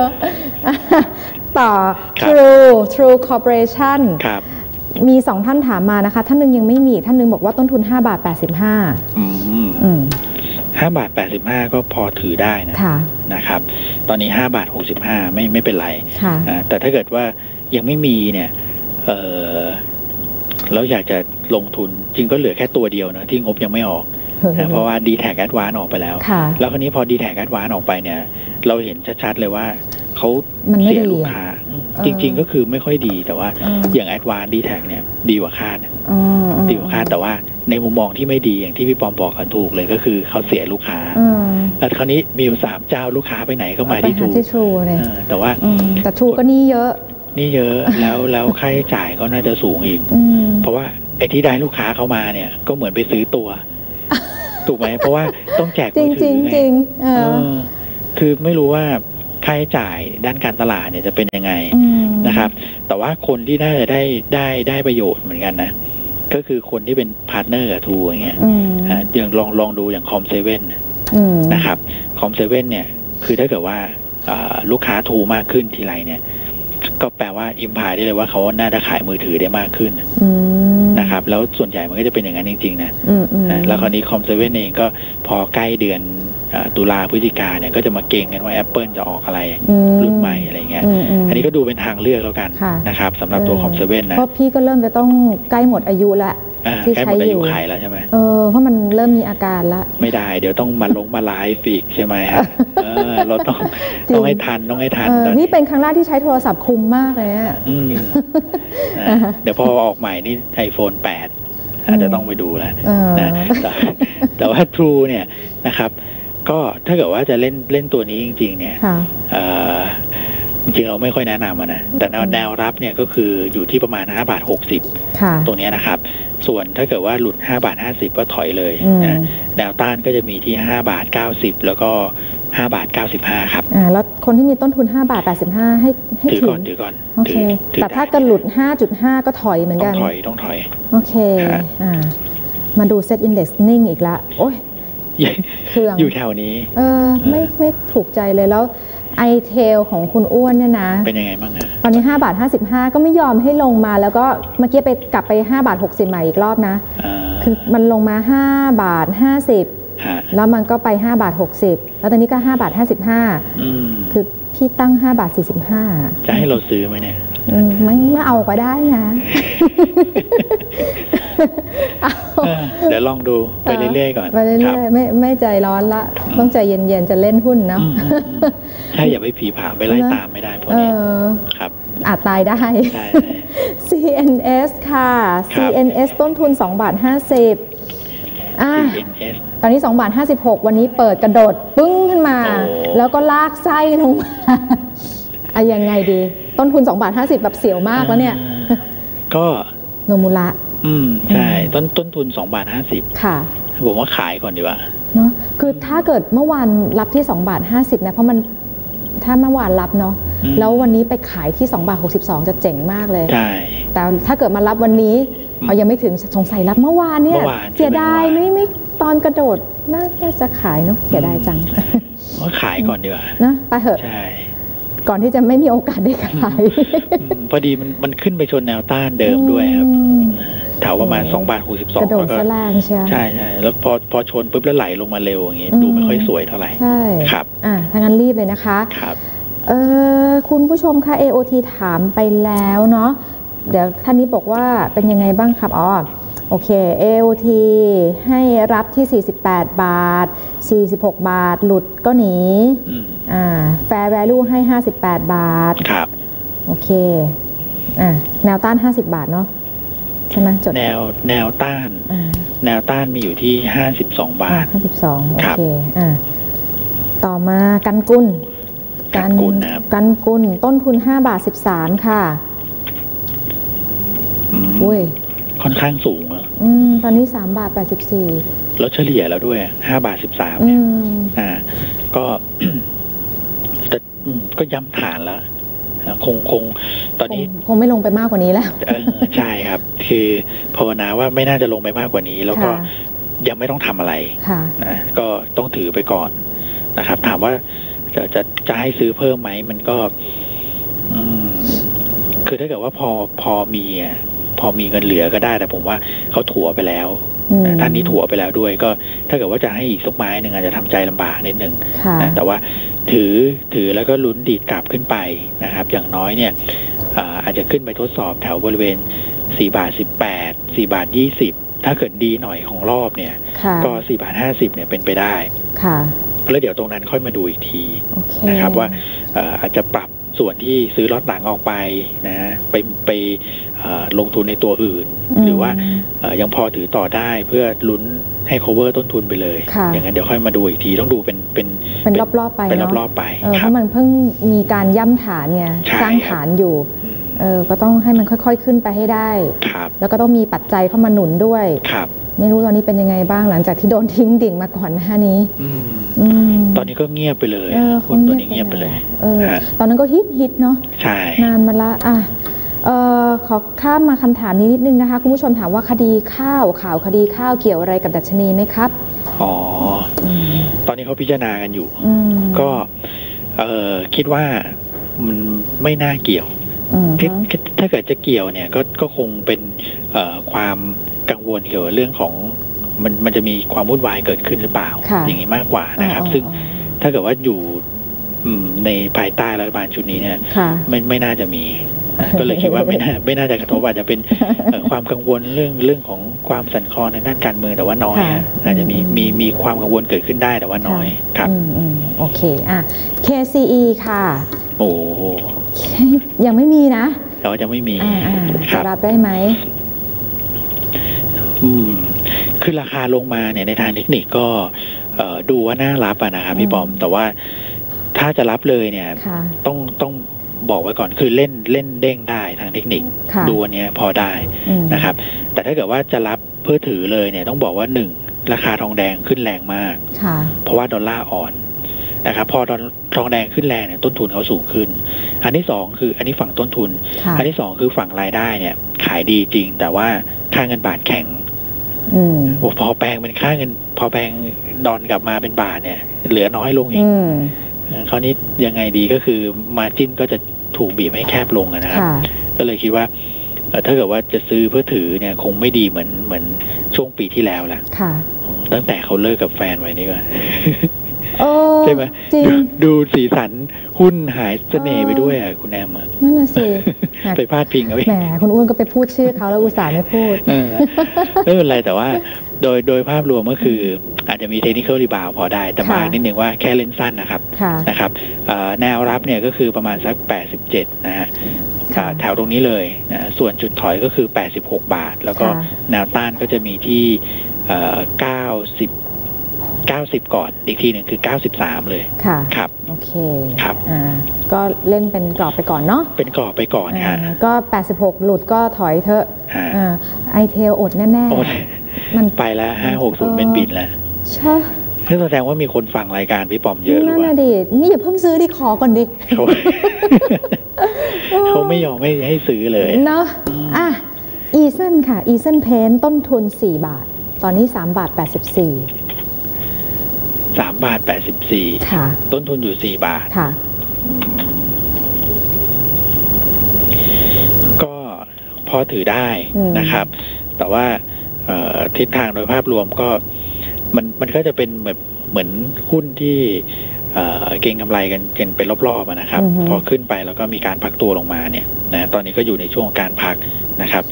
ต่อ True True Corporation มีสองท่านถามมานะคะท่านนึงยังไม่มีท่านนึงบอกว่าต้นทุนห้าบาทแปดสิบห้าอืมอืมห้าบาทแปดสิบห้าก็พอถือได้นะนะครับตอนนี้ห้าบาทหกสิบห้าไม่ไม่เป็นไรแต่ถ้าเกิดว่ายังไม่มีเนี่ยเออแล้วอยากจะลงทุนจริงก็เหลือแค่ตัวเดียวนะที่งบยังไม่ออกนะเพราะว่า ดี แท็ก Advance ออกไปแล้วแล้วคราวนี้พอ ดี แท็ก Advance ออกไปเนี่ยเราเห็นชัดๆเลยว่าเขาเสียลูกค้าจริงๆก็คือไม่ค่อยดีแต่ว่าอย่าง Advance ดี แท็ก เนี่ยดีกว่าคาดดีกว่าคาดแต่ว่าในมุมมองที่ไม่ดีอย่างที่พี่ปอมบอกกันถูกเลยก็คือเขาเสียลูกค้าแล้วคราวนี้มีอยู่สามเจ้าลูกค้าไปไหนก็มาที่ทรูแต่ว่าแต่ทรูก็นี่เยอะนี่เยอะแล้วแล้วค่าใช้จ่ายก็น่าจะสูงอีกเพราะว่าไอ้ที่ได้ลูกค้าเข้ามาเนี่ยก็เหมือนไปซื้อตัวถูกไหมเพราะว่าต้องแจกมือถือไงคือไม่รู้ว่าค่าใช้จ่ายด้านการตลาดเนี่ยจะเป็นยังไงนะครับแต่ว่าคนที่น่าจะได้ได้ได้ประโยชน์เหมือนกันนะก็คือคนที่เป็นพาร์ทเนอร์กับทูอย่างเงี้ยอย่างลองลองดูอย่างคอมเซเว่นนะครับคอมเซเว่นเนี่ยคือถ้าเกิดว่าลูกค้าทูมากขึ้นทีไรเนี่ยก็แปลว่าอิมพายได้เลยว่าเขาน่าจะขายมือถือได้มากขึ้นนะครับแล้วส่วนใหญ่มันก็จะเป็นอย่างนั้นจริงๆนะแล้วคราวนี้คอมเซเว่นเองก็พอใกล้เดือนตุลาพฤศจิกาเนี่ยก็จะมาเก่งกันว่า Apple จะออกอะไรรุ่นใหม่อะไรเงี้ยอันนี้ก็ดูเป็นทางเลือกแล้วกันนะครับสำหรับตัวคอมเซเว่นนะเพราะพี่ก็เริ่มจะต้องใกล้หมดอายุแล้วที่ใช้อยู่ขายแล้วใช่ไหมเออเพราะมันเริ่มมีอาการแล้วไม่ได้เดี๋ยวต้องมาลงมาไลฟ์อีกใช่ไหมฮะเราต้องต้องให้ทันต้องให้ทันนี่เป็นครั้งแรกที่ใช้โทรศัพท์คุ้มมากเลยอ่ะเดี๋ยวพอออกใหม่นี่ ไอโฟน แปดอาจจะต้องไปดูแล้วนะแต่ว่า True เนี่ยนะครับก็ถ้าเกิดว่าจะเล่นเล่นตัวนี้จริงๆเนี่ยจริงๆเราไม่ค่อยแนะนำนะแต่แนวรับเนี่ยก็คืออยู่ที่ประมาณห้าบาทหกสิบตรงนี้นะครับส่วนถ้าเกิดว่าหลุดห้าบาทห้าสิบก็ถอยเลยนะแนวต้านก็จะมีที่ห้าบาทเก้าสิบแล้วก็ห้าบาทเก้าสิบห้าครับอ่าแล้วคนที่มีต้นทุนห้าบาทแปดสิบห้าให้ให้ถือก่อนถือก่อนโอเคแต่ถ้าเกิดหลุด ห้าจุดห้า ก็ถอยเหมือนกันต้องถอยต้องถอยโอเคอ่ามาดูเซ็ตอินเด็กซ์นิ่งอีกละโอ้ยเครื่องอยู่แถวนี้เออไม่ไม่ถูกใจเลยแล้วไอเทลของคุณอ้วนเนี่ยนะเป็นยังไงบ้างอะตอนนี้ห้าบาทห้าสิบห้าก็ไม่ยอมให้ลงมาแล้วก็เมื่อกี้ไปกลับไปห้าบาทหกสิบใหม่อีกรอบนะคือมันลงมาห้าบาทห้าสิบแล้วมันก็ไปห้าบาทหกสิบแล้วตอนนี้ก็ห้าบาทห้าสิบห้าคือพี่ตั้งห้าบาทสี่สิบห้าจะให้เราซื้อไหมเนี่ยไม่ไม่เอาก็ได้นะเดี๋ยวลองดูไปเรื่อยๆก่อนไปเรื่อยๆไม่ไม่ใจร้อนละต้องใจเย็นๆจะเล่นหุ้นเนาะใช่อย่าไปผีผามไปไล่ตามไม่ได้พวกนี้ครับอาจตายได้ ซี เอ็น เอส ค่ะ ซี เอ็น เอส ต้นทุนสองบาทห้าสิบอ่าตอนนี้สองบาทห้าสิบหกวันนี้เปิดกระโดดปึ้งขึ้นมาแล้วก็ลากไส้ลงมาอะยังไงดีต้นทุนสองบาทห้าสิบแบบเสียวมากแล้วเนี่ยก็โนมุระอืมใช่ต้นต้นทุนสองบาทห้าสิบค่ะผมว่าขายก่อนดีกว่าเนาะคือถ้าเกิดเมื่อวานรับที่สองบาทห้าสิบนะเพราะมันถ้าเมื่อวานรับเนาะแล้ววันนี้ไปขายที่สองบาทหกสิบสองจะเจ๋งมากเลยใช่แต่ถ้าเกิดมารับวันนี้เอายังไม่ถึงสงสัยรับเมื่อวานเนี่ยเสียดายไม่ไม่ตอนกระโดดน่าจะขายเนาะเสียดายจังว่าขายก่อนดีกว่านะไปเถอะใช่ก่อนที่จะไม่มีโอกาสได้ขายพอดีมันมันขึ้นไปชนแนวต้านเดิมด้วยครับแถวประมาณสองบาทหกสิบสองกระโดดแสลงใช่ใช่ใช่แล้วพอพอชนปุ๊บแล้วไหลลงมาเร็วอย่างงี้ดูไม่ค่อยสวยเท่าไหร่ใช่ครับอ่ะถ้างั้นรีบเลยนะคะครับเออคุณผู้ชมค่ะ เอ โอ ที ถามไปแล้วเนาะเดี๋ยวท่านนี้บอกว่าเป็นยังไงบ้างครับอ๋อโอเค เอ โอ ที ให้รับที่สี่สิบแปดบาทสี่สิบหกบาทหลุดก็หนีอ่า Fair Value ให้ห้าสิบแปดบาทครับโอเคอ่าแนวต้านห้าสิบบาทเนาะใช่ไหมจดแนวแนวต้านแนวต้านมีอยู่ที่ห้าสิบสองบาทห้าสิบสองโอเคอ่าต่อมากันกุลกันกุลนะครับกันกุลต้นทุนห้าบาทสิบสามค่ะอุ้ยค่อนข้างสูงอ่ะอืมตอนนี้สามบาทแปดสิบสี่แล้วเฉลี่ยแล้วด้วยห้าบาทสิบสามเนี่ยอ่าก็แต่ก็ย้ำฐานแล้วคงคงตอนนี้คงไม่ลงไปมากกว่านี้แล้วใช่ครับคือภาวนาว่าไม่น่าจะลงไปมากกว่านี้แล้วก็ยังไม่ต้องทำอะไรนะก็ต้องถือไปก่อนนะครับถามว่าจะจะจะให้ซื้อเพิ่มไหมมันก็อืมคือถ้าเกิดว่าพอพอมีพอมีเงินเหลือก็ได้แต่ผมว่าเขาถั่วไปแล้วท่านนี้ถั่วไปแล้วด้วยก็ถ้าเกิดว่าจะให้อีกสักไม้หนึ่งอาจจะทำใจลำบากนิดนึงนะแต่ว่าถือถือแล้วก็ลุ้นดีดกลับขึ้นไปนะครับอย่างน้อยเนี่ยอาจจะขึ้นไปทดสอบแถวบริเวณสี่บาทสิบแปด สี่บาทยี่สิบถ้าเกิดดีหน่อยของรอบเนี่ยก็สี่บาทห้าสิบเนี่ยเป็นไปได้ค่ะแล้วเดี๋ยวตรงนั้นค่อยมาดูอีกทีนะครับว่าอาจจะปรับส่วนที่ซื้อล็อตหลังออกไปนะไปไปลงทุนในตัวอื่นหรือว่ายังพอถือต่อได้เพื่อลุ้นให้ cover ต้นทุนไปเลยอย่างนั้นเดี๋ยวค่อยมาดูอีกทีต้องดูเป็นเป็นเป็นรอบๆไปเป็นรอบๆไปเพราะมันเพิ่งมีการย่ำฐานไงสร้างฐานอยู่เออก็ต้องให้มันค่อยๆขึ้นไปให้ได้แล้วก็ต้องมีปัจจัยเข้ามาหนุนด้วยไม่รู้ตอนนี้เป็นยังไงบ้างหลังจากที่โดนทิ้งดิ่งมาก่อนหน้านี้ตอนนี้ก็เงียบไปเลยคนตอนนี้เงียบไปเลยตอนนั้นก็ฮิตฮิตเนาะใช่นานมาละอ่ะเอ่อขอข้ามมาคำถามนี้นิดนึงนะคะคุณผู้ชมถามว่าคดีข้าวข่าวคดีข้าวเกี่ยวอะไรกับดัชนีไหมครับอ๋อตอนนี้เขาพิจารณากันอยู่ก็เอ่อคิดว่ามันไม่น่าเกี่ยวถ้าเกิดจะเกี่ยวเนี่ยก็ก็คงเป็นความกังวลเกี่ยวกับเรื่องของมันมันจะมีความวุ่นวายเกิดขึ้นหรือเปล่าอย่างนี้มากกว่านะครับซึ่งถ้าเกิดว่าอยู่ในภายใต้รัฐบาลชุดนี้เนี่ยไม่ไม่น่าจะมีก็เลยคิดว่าไม่น่าไม่น่าจะกระทบอาจจะเป็นความกังวลเรื่องเรื่องของความสั่นคลอนในด้านการเมืองแต่ว่าน้อยอาจจะมีมีมีความกังวลเกิดขึ้นได้แต่ว่าน้อยครับโอเคอ่ะ เค ซี อี ค่ะโอ้ยังไม่มีนะเราจะไม่มีจะรับได้ไหมอืมคือราคาลงมาเนี่ยในทางเทคนิคก็ดูว่าน่ารับอะนะครับพี่ปอมแต่ว่าถ้าจะรับเลยเนี่ยต้องต้องบอกไว้ก่อนคือเล่นเล่นเด้งได้ทางเทคนิคดูอันนี้พอได้นะครับแต่ถ้าเกิดว่าจะรับเพื่อถือเลยเนี่ยต้องบอกว่าหนึ่งราคาทองแดงขึ้นแรงมากเพราะว่าดอลลาร์อ่อนนะครับพอทองแดงขึ้นแรงเนี่ยต้นทุนเขาสูงขึ้นอันที่สองคืออันนี้ฝั่งต้นทุนอันที่สองคือฝั่งรายได้เนี่ยขายดีจริงแต่ว่าค่าเงินบาทแข็งโอ้พอแปลงเป็นค่าเงินพอแปลงดอลกลับมาเป็นบาทเนี่ยเหลือน้อยลงอีกคราวนี้ยังไงดีก็คือมาจิ้นก็จะถูกบีบให้แคบลงนะครับก็เลยคิดว่าถ้าเกิดว่าจะซื้อเพื่อถือเนี่ยคงไม่ดีเหมือนเหมือนช่วงปีที่แล้วละตั้งแต่เขาเลิกกับแฟนไว้นี่ก็ใช่ไหมดูสีสันหุ้นหายเสน่ห์ไปด้วยอ่ะคุณแอมอ่ะนั่นน่ะสิไปพาดพิงเอาแหมคุณอ้วนก็ไปพูดชื่อเขาแล้วอุตส่าห์ไม่พูดไม่เป็นไรแต่ว่าโดยโดยภาพรวมก็คืออาจจะมีเทคนิคอลรีบาวพอได้แต่มานิดนึงว่าแค่เล่นสั้นนะครับนะครับแนวรับเนี่ยก็คือประมาณสักแปดสิบเจ็ดนะฮะแถวตรงนี้เลยนะส่วนจุดถอยก็คือแปดสิบหกบาทแล้วก็แนวต้านก็จะมีที่เก้าสิบเก้าสิบก่อนอีกทีหนึ่งคือเก้าสิบสามเลยค่ะครับโอเคครับอ่าก็เล่นเป็นกรอบไปก่อนเนาะเป็นกรอบไปก่อนค่ะก็แปดสิบหกหลุดก็ถอยเถอะอ่าไอเทลอดแน่ๆมันไปแล้วห้าหกศูนย์เป็นบินแล้วใช่นี่แสดงว่ามีคนฟังรายการพี่ปอมเยอะหรือเปล่านั่นน่ะดินี่อย่าเพิ่งซื้อดิขอก่อนดิเขาเขาไม่ยอมไม่ให้ซื้อเลยเนาะอ่ะอีเซนค่ะอีเซนเพนต้นทุนสี่บาทตอนนี้สามบาทแปดสิบสี่สามบาทแปดสิบสี่ค่ะต้นทุนอยู่สี่บาทค่ะก็พอถือได้นะครับแต่ว่าทิศทางโดยภาพรวมก็มันมันก็จะเป็นเหมือนเหมือนหุ้นที่เก็งกำไรกันกันเป็นรอบๆนะครับพอขึ้นไปแล้วก็มีการพักตัวลงมาเนี่ยนะตอนนี้ก็อยู่ในช่วงการพักนะครับ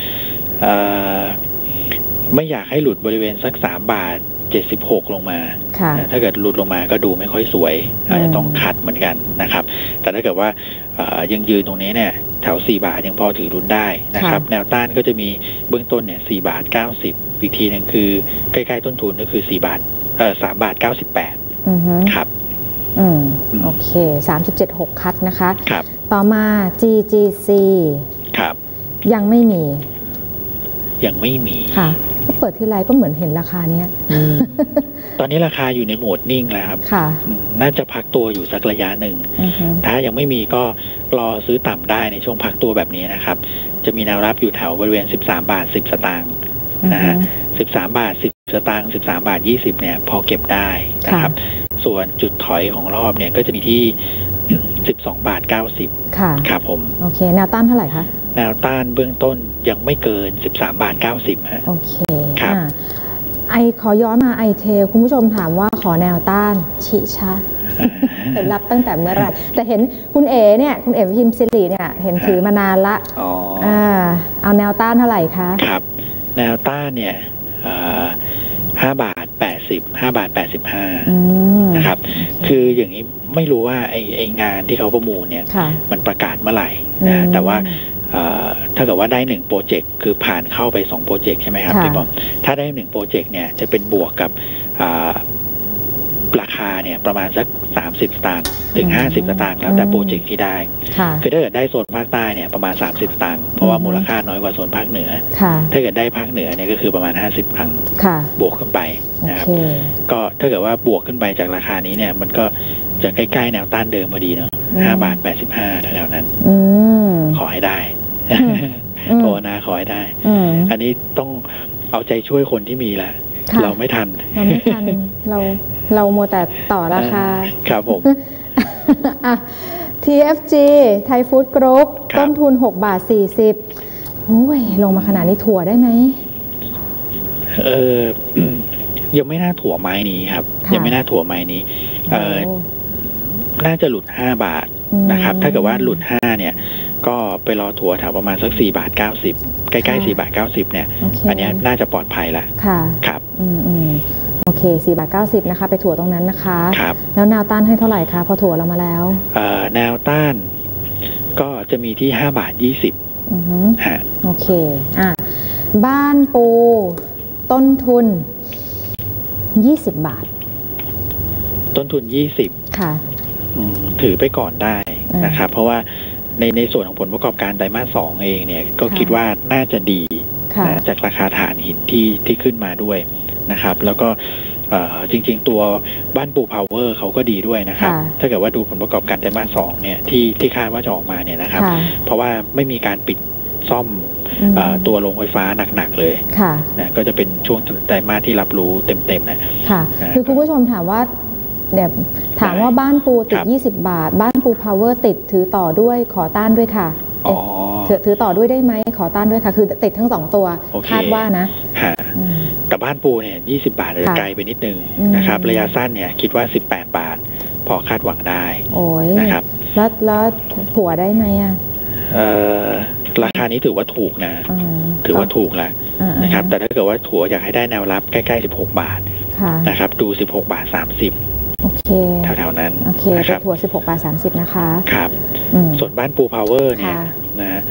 ไม่อยากให้หลุดบริเวณสักสามบาทเจ็ดสิบหกลงมาถ้าเกิดหลุดลงมาก็ดูไม่ค่อยสวยอาจจะต้องคัดเหมือนกันนะครับแต่ถ้าเกิดว่ายังยืนตรงนี้เนี่ยแถวสี่บาทยังพอถือรุนได้นะครับแนวต้านก็จะมีเบื้องต้นเนี่ยสี่บาทเก้าสิบอีกทีนึงคือใกล้ๆต้นทุนก็คือสี่บาทเอ่อสามบาทเก้าสิบแปดครับอืมโอเค สามจุดเจ็ดหก คัดนะคะครับต่อมา จี จี ซีครับยังไม่มียังไม่มีค่ะเปิดที่ไรก็เหมือนเห็นราคาเนี้ยตอนนี้ราคาอยู่ในโหมดนิ่งแล้วครับค่ะน่าจะพักตัวอยู่สักระยะหนึ่งถ้ายังไม่มีก็รอซื้อต่ำได้ในช่วงพักตัวแบบนี้นะครับจะมีแนวรับอยู่แถวบริเวณสิบสามบาทสิบสตางค์นะฮะสิบสามบาทสิบสตางค์สิบสามบาทยี่สิบเนี่ยพอเก็บได้นะครับส่วนจุดถอยของรอบเนี่ยก็จะมีที่สิบสองบาทเก้าสิบค่ะครับผมโอเคแนวต้านเท่าไหร่คะแนวต้านเบื้องต้นยังไม่เกินสิบสามบาทเก้าสิบฮะโอเคครับไอขอย้อนมาไอเทลคุณผู้ชมถามว่าขอแนวต้านชิชะแต่รับตั้งแต่เมื่อไหร่แต่เห็นคุณเอเนี่ยคุณเอพิมพ์สิริเนี่ยเห็นถือมานานละอ๋ออ่าเอาแนวต้านเท่าไหร่คะครับแนวต้านเนี่ยห้าบาทแปดสิบห้าบาทแปดสิบห้านะครับคืออย่างนี้ไม่รู้ว่าไอไองานที่เขาประมูลเนี่ยมันประกาศเมื่อไหร่นะแต่ว่าถ้าเกิดว่าได้หนึ่งโปรเจกต์คือผ่านเข้าไปสองโปรเจกต์ใช่ไหมครับพี่บอมถ้าได้หนึ่งโปรเจกต์เนี่ยจะเป็นบวกกับราคาเนี่ยประมาณสักสามสิบสตางค์ถึงห้าสิบสตางค์แล้วแต่โปรเจกต์ที่ได้คือถ้าเกิดได้โซนภาคใต้เนี่ยประมาณสามสิบสตางค์เพราะว่ามูลค่าน้อยกว่าโซนภาคเหนือถ้าเกิดได้ภาคเหนือเนี่ยก็คือประมาณห้าสิบครั้งบวกขึ้นไปนะครับก็ถ้าเกิดว่าบวกขึ้นไปจากราคานี้เนี่ยมันก็จะใกล้ๆแนวต้านเดิมพอดีเนาะห้าบาทแปดสิบห้าแถวๆนั้นขอให้ได้ภาวนาขอให้ได้อันนี้ต้องเอาใจช่วยคนที่มีแล้วเราไม่ทันเราไม่ทันเราเราโมแต่ต่อราคาครับผมที เอฟ จี ไทยฟู้ดกรุ๊ปต้นทุนหกบาทสี่สิบโอ้ยลงมาขนาดนี้ถั่วได้ไหมเออยังไม่น่าถั่วไม้นี้ครับยังไม่น่าถั่วไม้นี้เออน่าจะหลุดห้าบาทนะครับถ้าเกิดว่าหลุดห้าเนี่ยก็ไปรอถั่วแถวประมาณสักสี่บาทเก้าสิบใกล้ๆสี่บาทเก้าสิบเนี่ยอันนี้น่าจะปลอดภัยละค่ะครับอืมอืมโอเคสี่บาทเก้าสิบนะคะไปถั่วตรงนั้นนะคะครับแล้วแนวต้านให้เท่าไหร่คะพอถั่วเรามาแล้วเอ่อแนวต้านก็จะมีที่ห้าบาทยี่สิบอือฮึฮะโอเคอ่ะบ้านปูต้นทุนยี่สิบบาทต้นทุนยี่สิบค่ะถือไปก่อนได้นะครับเพราะว่าในในส่วนของผลประกอบการไตรมาสสองเองเนี่ยก็คิดว่าน่าจะดีนะจากราคาถ่านหินที่ที่ขึ้นมาด้วยนะครับแล้วก็จริงๆตัวบ้านปูพาวเวอร์เขาก็ดีด้วยนะครับถ้าเกิดว่าดูผลประกอบการไตรมาสสองเนี่ยที่ที่คาดว่าจะออกมาเนี่ยนะครับเพราะว่าไม่มีการปิดซ่อมตัวโรงไฟฟ้าหนักๆเลยนะก็จะเป็นช่วงไตรมาสที่รับรู้เต็มๆนะค่ะคือคุณผู้ชมถามว่าเดี๋ยวถามว่าบ้านปูติดยี่สิบบาทบ้านปูพาวเวอร์ติดถือต่อด้วยขอต้านด้วยค่ะถือถือต่อด้วยได้ไหมขอต้านด้วยค่ะคือติดทั้งสองตัวคาดว่านะแต่บ้านปูเนี่ยยี่สิบบาทเลยไกลไปนิดนึงนะครับระยะสั้นเนี่ยคิดว่าสิบแปดบาทพอคาดหวังได้นะครับแล้วแล้วผัวได้ไหมอ่ะราคานี้ถือว่าถูกนะถือว่าถูกแล้วนะครับแต่ถ้าเกิดว่าถั่วอยากให้ได้แนวรับใกล้ๆสิบหกบาทนะครับดูสิบหกบาทสามสิบโอเคแถวๆนั้นโอเคนะครับถั่วสิบหกบาทสามสิบนะคะครับส่วนบ้านปูพาวเวอร์เนี่ยนะ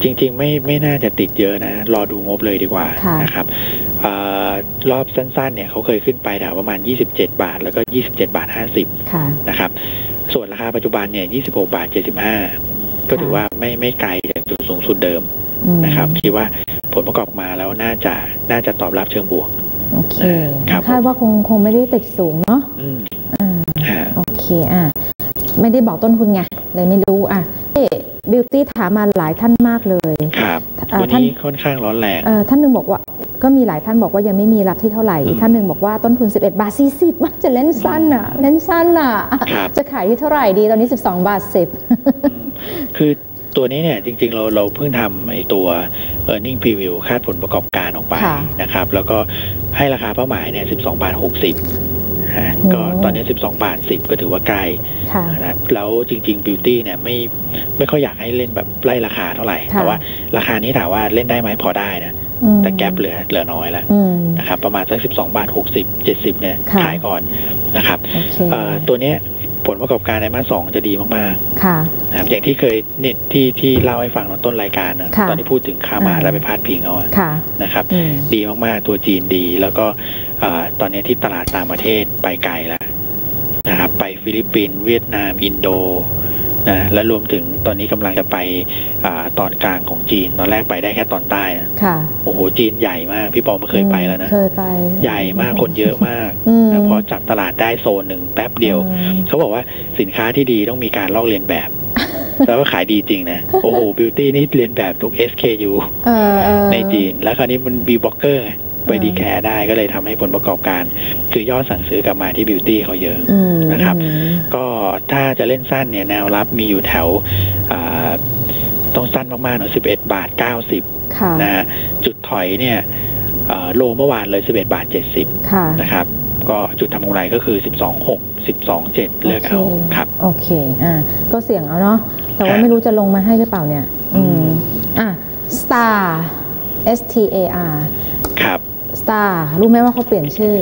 จริงๆไม่ไม่น่าจะติดเยอะนะรอดูงบเลยดีกว่านะครับอรอบสั้นๆเนี่ยเขาเคยขึ้นไปแถวประมาณยี่สิบเจ็ดบาทแล้วก็ยี่สิบเจ็ดบาทห้าสิบนะครับส่วนราคาปัจจุบันเนี่ยยี่สิบหกบาทเจ็ดสิบห้าก็ถือว่าไม่ไม่ไกลจากจุดสูงสุดเดิมนะครับคิดว่าผลประกอบมาแล้วน่าจะน่าจะตอบรับเชิงบวกโอเคคาดว่าคงคงไม่ได้ติดสูงเนาะอ่าโอเคอ่ะไม่ได้บอกต้นทุนไงเลยไม่รู้อ่ะบิวตี้ถามมาหลายท่านมากเลยครับวันนี้ค่อนข้างร้อนแรงเออท่านหนึ่งบอกว่าก็มีหลายท่านบอกว่ายังไม่มีรับที่เท่าไหร่ท่านหนึ่งบอกว่าต้นทุนสิบเอ็ดบาทสี่สิบจะเล่นสั้นอ่ะเล่นสั้นอ่ะจะขายที่เท่าไหร่ดีตอนนี้สิบสองบาทสิบคือตัวนี้เนี่ยจริงๆเราเราเพิ่งทำไอ้ตัว earning preview คาดผลประกอบการออกไปนะครับแล้วก็ให้ราคาเป้าหมายเนี่ยสิบสองบาทหกสิบก็ตอนนี้สิบสองบาทสิบก็ถือว่าใกล้นะแล้วจริงๆ Beauty เนี่ยไม่ไม่ค่อยอยากให้เล่นแบบไล่ราคาเท่าไหร่แต่ว่าราคานี้ถามว่าเล่นได้ไหมพอได้นะแต่แกปเหลือเหลือน้อยแล้วนะครับประมาณสักสิบสองบาทหกสิบ เจ็ดสิบเนี่ยขายก่อนนะครับตัวนี้ผลประกอบการในมาสสองจะดีมากๆนะครับอย่างที่เคยเน็ตที่ที่เล่าให้ฟังตอนต้นรายการนะตอนที่พูดถึงค่ามาแล้วไปพาดพิงเอานะครับดีมากๆตัวจีนดีแล้วก็ตอนนี้ที่ตลาดต่างประเทศไปไกลแล้วนะครับไปฟิลิปปินส์เวียดนามอินโดนะและรวมถึงตอนนี้กำลังจะไปอตอนกลางของจีนตอนแรกไปได้แค่ตอนใต้นะโอ้โหจีนใหญ่มากพี่ปอไม่เคยไปแล้วนะเคยไปใหญ่มากคนเยอะมากนะพอจับตลาดได้โซนหนึ่งแป๊บเดียวเขาบอกว่าสินค้าที่ดีต้องมีการลอกเลียนแบบแล้วก็ขายดีจริงนะโอ้โหบิวตี้นี่เลียนแบบทุก เอส เค ยู ในจีนแล้วคราวนี้มันบีบล็อกเกอร์ไปดีแคร์ได้ก็เลยทำให้ผลประกอบการคือยอดสั่งซื้อกลับมาที่บิวตี้เขาเยอะนะครับก็ถ้าจะเล่นสั้นเนี่ยแนวรับมีอยู่แถวต้องสั้นมากๆหน่อยสิบเอ็ดบาทเก้าสิบนะฮะจุดถอยเนี่ยโลเมื่อวานเลยสิบเอ็ดบาทเจ็ดสิบนะครับก็จุดทำกำไรก็คือสิบสองหก สิบสองเจ็ดเลือกเอาครับโอเคอ่าก็เสี่ยงเอาเนาะแต่ว่าไม่รู้จะลงมาให้หรือเปล่าเนี่ยอืมอ่ะ Star S T A R ครับ Star รู้ไหมว่าเขาเปลี่ยนชื่อ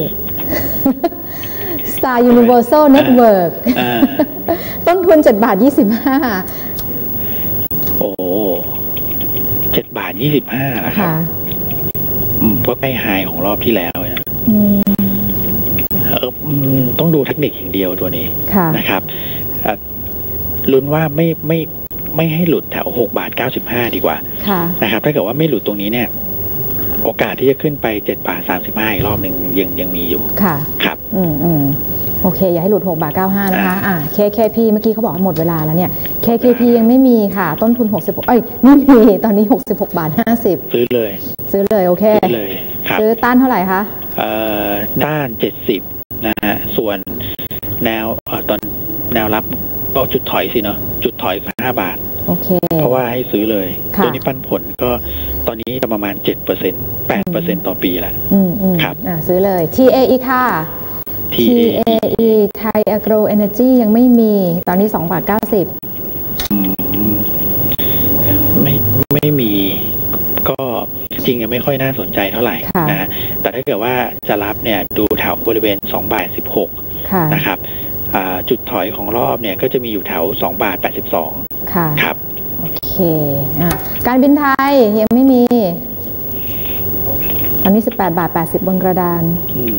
Star Universal Network ต้นทุนเจ็ดบาทยี่สิบห้าโอ้เจ็ดบาทยี่สิบห้าครับก็ใกล้ไฮของรอบที่แล้วนะต้องดูเทคนิคอย่างเดียวตัวนี้นะครับลุ้นว่าไม่ไม่ไม่ให้หลุดแถวหกบาทเก้าสิบห้าดีกว่านะครับถ้าเกิดว่าไม่หลุดตรงนี้เนี่ยโอกาสที่จะขึ้นไปเจ็ดบาทสามสิบห้าอีกรอบหนึ่งยังยังมีอยู่ค่ะครับอืมอืมโอเคอย่าให้หลุดหกบาทเก้าสิบห้านะคะอ่า เค เค พี เมื่อกี้เขาบอกหมดเวลาแล้วเนี่ย เค เค พี ยังไม่มีค่ะต้นทุนหกสิบเอ้ยไม่มีตอนนี้หกสิบหกบาทห้าสิบซื้อเลยซื้อเลยโอเคซื้อเลยครับซื้อต้านเท่าไหร่คะเอ่อต้านเจ็ดสิบนะฮะส่วนแนวเอ่อตอนแนวรับก็จุดถอยสิเนาะจุดถอยคือห้าบาทโอเคเพราะว่าให้ซื้อเลยตัวนี้ปันผลก็ตอนนี้ประมาณ เจ็ดเปอร์เซ็นต์ แปดเปอร์เซ็นต์ ต่อปีแล้วอืมอืมครับอ่าซื้อเลย ที เอ อี ค่ะ ที เอ อี ไทย Agro Energy ยังไม่มีตอนนี้สองบาทเก้าสิบอืมไม่ไม่มีก็จริงยังไม่ค่อยน่าสนใจเท่าไหร่นะแต่ถ้าเกิดว่าจะรับเนี่ยดูแถวบริเวณสองบาทสิบหกนะครับจุดถอยของรอบเนี่ยก็จะมีอยู่แถวสองบาทแปดสิบสองค่ะครับโอเคอ่ะการบินไทยยังไม่มีตอนนี้สิบแปดบาทแปดสิบบนกระดาน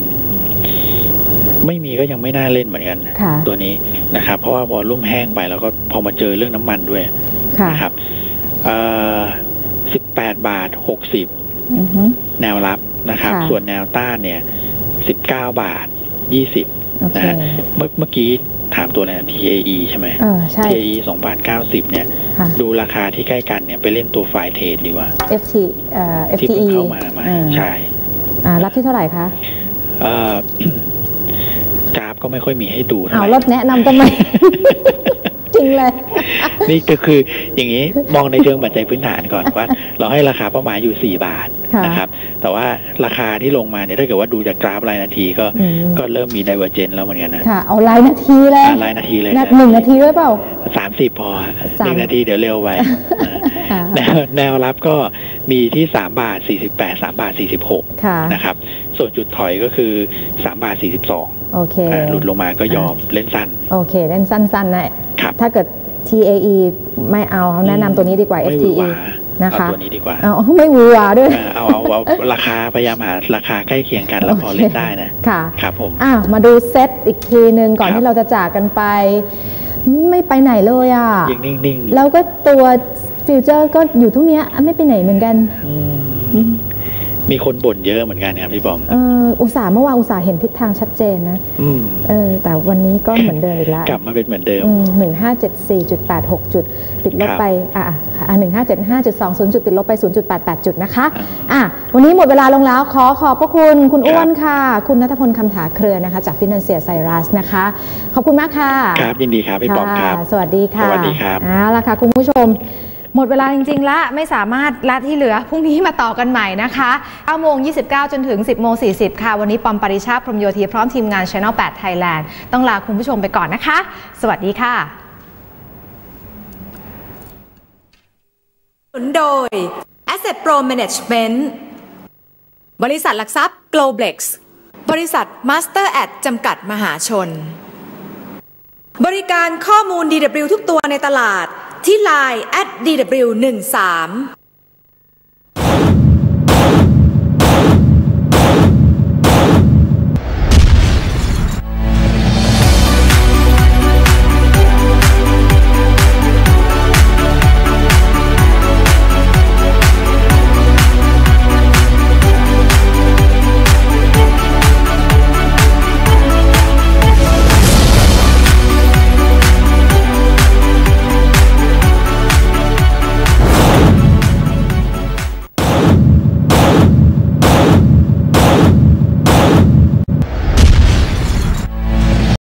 ไม่มีก็ยังไม่น่าเล่นเหมือนกันตัวนี้นะครับเพราะว่าวอลลุ่มแห้งไปแล้วก็พอมาเจอเรื่องน้ำมันด้วยนะครับสิบแปดบาทหกสิบแนวรับนะครับส่วนแนวต้านเนี่ยสิบเก้าบาทยี่สิบนะฮะเมื่อเมื่อกี้ถามตัวอะไรนะ ที เอ อี ใช่ไหมเออใช่ที เอ อี สองบาทเก้าสิบเนี่ยดูราคาที่ใกล้กันเนี่ยไปเล่นตัวไฟเทรดดีกว่าเอฟ ที เอ่อ เอฟ ที อีที่เพิ่งเข้ามาใหม่ใช่อ่ารับที่เท่าไหร่คะเอ่อกราฟก็ไม่ค่อยมีให้ดูเท่าไหร่เอารถแนะนำทำไม จริงเลยนี่ก็คืออย่างนี้มองในเชิงปัจจัยพื้นฐานก่อนว่าเราให้ราคาเป้าหมายอยู่สี่บาทนะครับแต่ว่าราคาที่ลงมาเนี่ยถ้าเกิดว่าดูจากกราฟรายนาทีก็ก็เริ่มมีไดเวอร์เจนแล้วเหมือนกันนะค่ะเอารายนาทีเลยรายนาทีเลยหนึ่งนาทีด้วยเปล่าสามสิบพอหนึ่งนาทีเดี๋ยวเร็วไปแนวแนวรับก็มีที่สามบาทสี่สิบแปด สามบาทสี่สิบหกนะครับส่วนจุดถอยก็คือสามบาทสี่สิบสองโอเคหลุดลงมาก็ยอมเล่นสั้นโอเคเล่นสั้นๆนะถ้าเกิด ที เอ อี ไม่เอาแนะนำตัวนี้ดีกว่า เอฟ ที อีไนะคะเอาตัวนี้ดีกว่าเอาไม่หวือหวาด้วยเอาเอาเอาราคาพยายามหาราคาใกล้เคียงกันแล้วพอเล่นได้นะค่ะครับผมอ่ะมาดูเซตอีกทีหนึ่งก่อนที่เราจะจากกันไปไม่ไปไหนเลยอ่ะยังนิ่งๆแล้วก็ตัวฟิวเจอร์ก็อยู่ทุกเนี้ยไม่ไปไหนเหมือนกันมีคนบ่นเยอะเหมือนกันครับพี่บอมเอออุตสาห์เมื่อวานอุตสาห์เห็นทิศทางชัดเจนนะเออแต่วันนี้ก็เหมือนเดิมอีกแล้วกลับมาเป็นเหมือนเดิมหนึ่งห้าเจ็ดสี่จุดแปดหกจุดติดลบไปอ่ะอ่ะหนึ่งห้าเจ็ดห้าจุดสองศูนย์จุดติดลบไปศูนย์จุดแปดแปดจุดนะคะอ่ะวันนี้หมดเวลาลงแล้วขอขอบพระคุณคุณอ้วนค่ะคุณณัฐพลคำถาเครือนะคะจาก Financial Cyrus นะคะขอบคุณมากค่ะครับยินดีครับพี่ปอมครับสวัสดีค่ะสวัสดีครับเอาล่ะค่ะคุณผู้ชมหมดเวลาจริงๆแล้วไม่สามารถละที่เหลือพรุ่งนี้มาต่อกันใหม่นะคะเก้าโมงยี่สิบเก้าจนถึง สิบโมงสี่สิบค่ะวันนี้ปอมปริชาติพรหมโยธีพร้อมทีมงาน Channel แปด Thailand ต้องลาคุณผู้ชมไปก่อนนะคะสวัสดีค่ะหนุนโดย Asset Pro Management บริษัทหลักทรัพย์ Globlex บริษัท Master Ad จำกัดมหาชนบริการข้อมูล ดี ดับเบิลยู ทุกตัวในตลาดที่ ไลน์ แอท ดี ดับเบิลยู หนึ่งสาม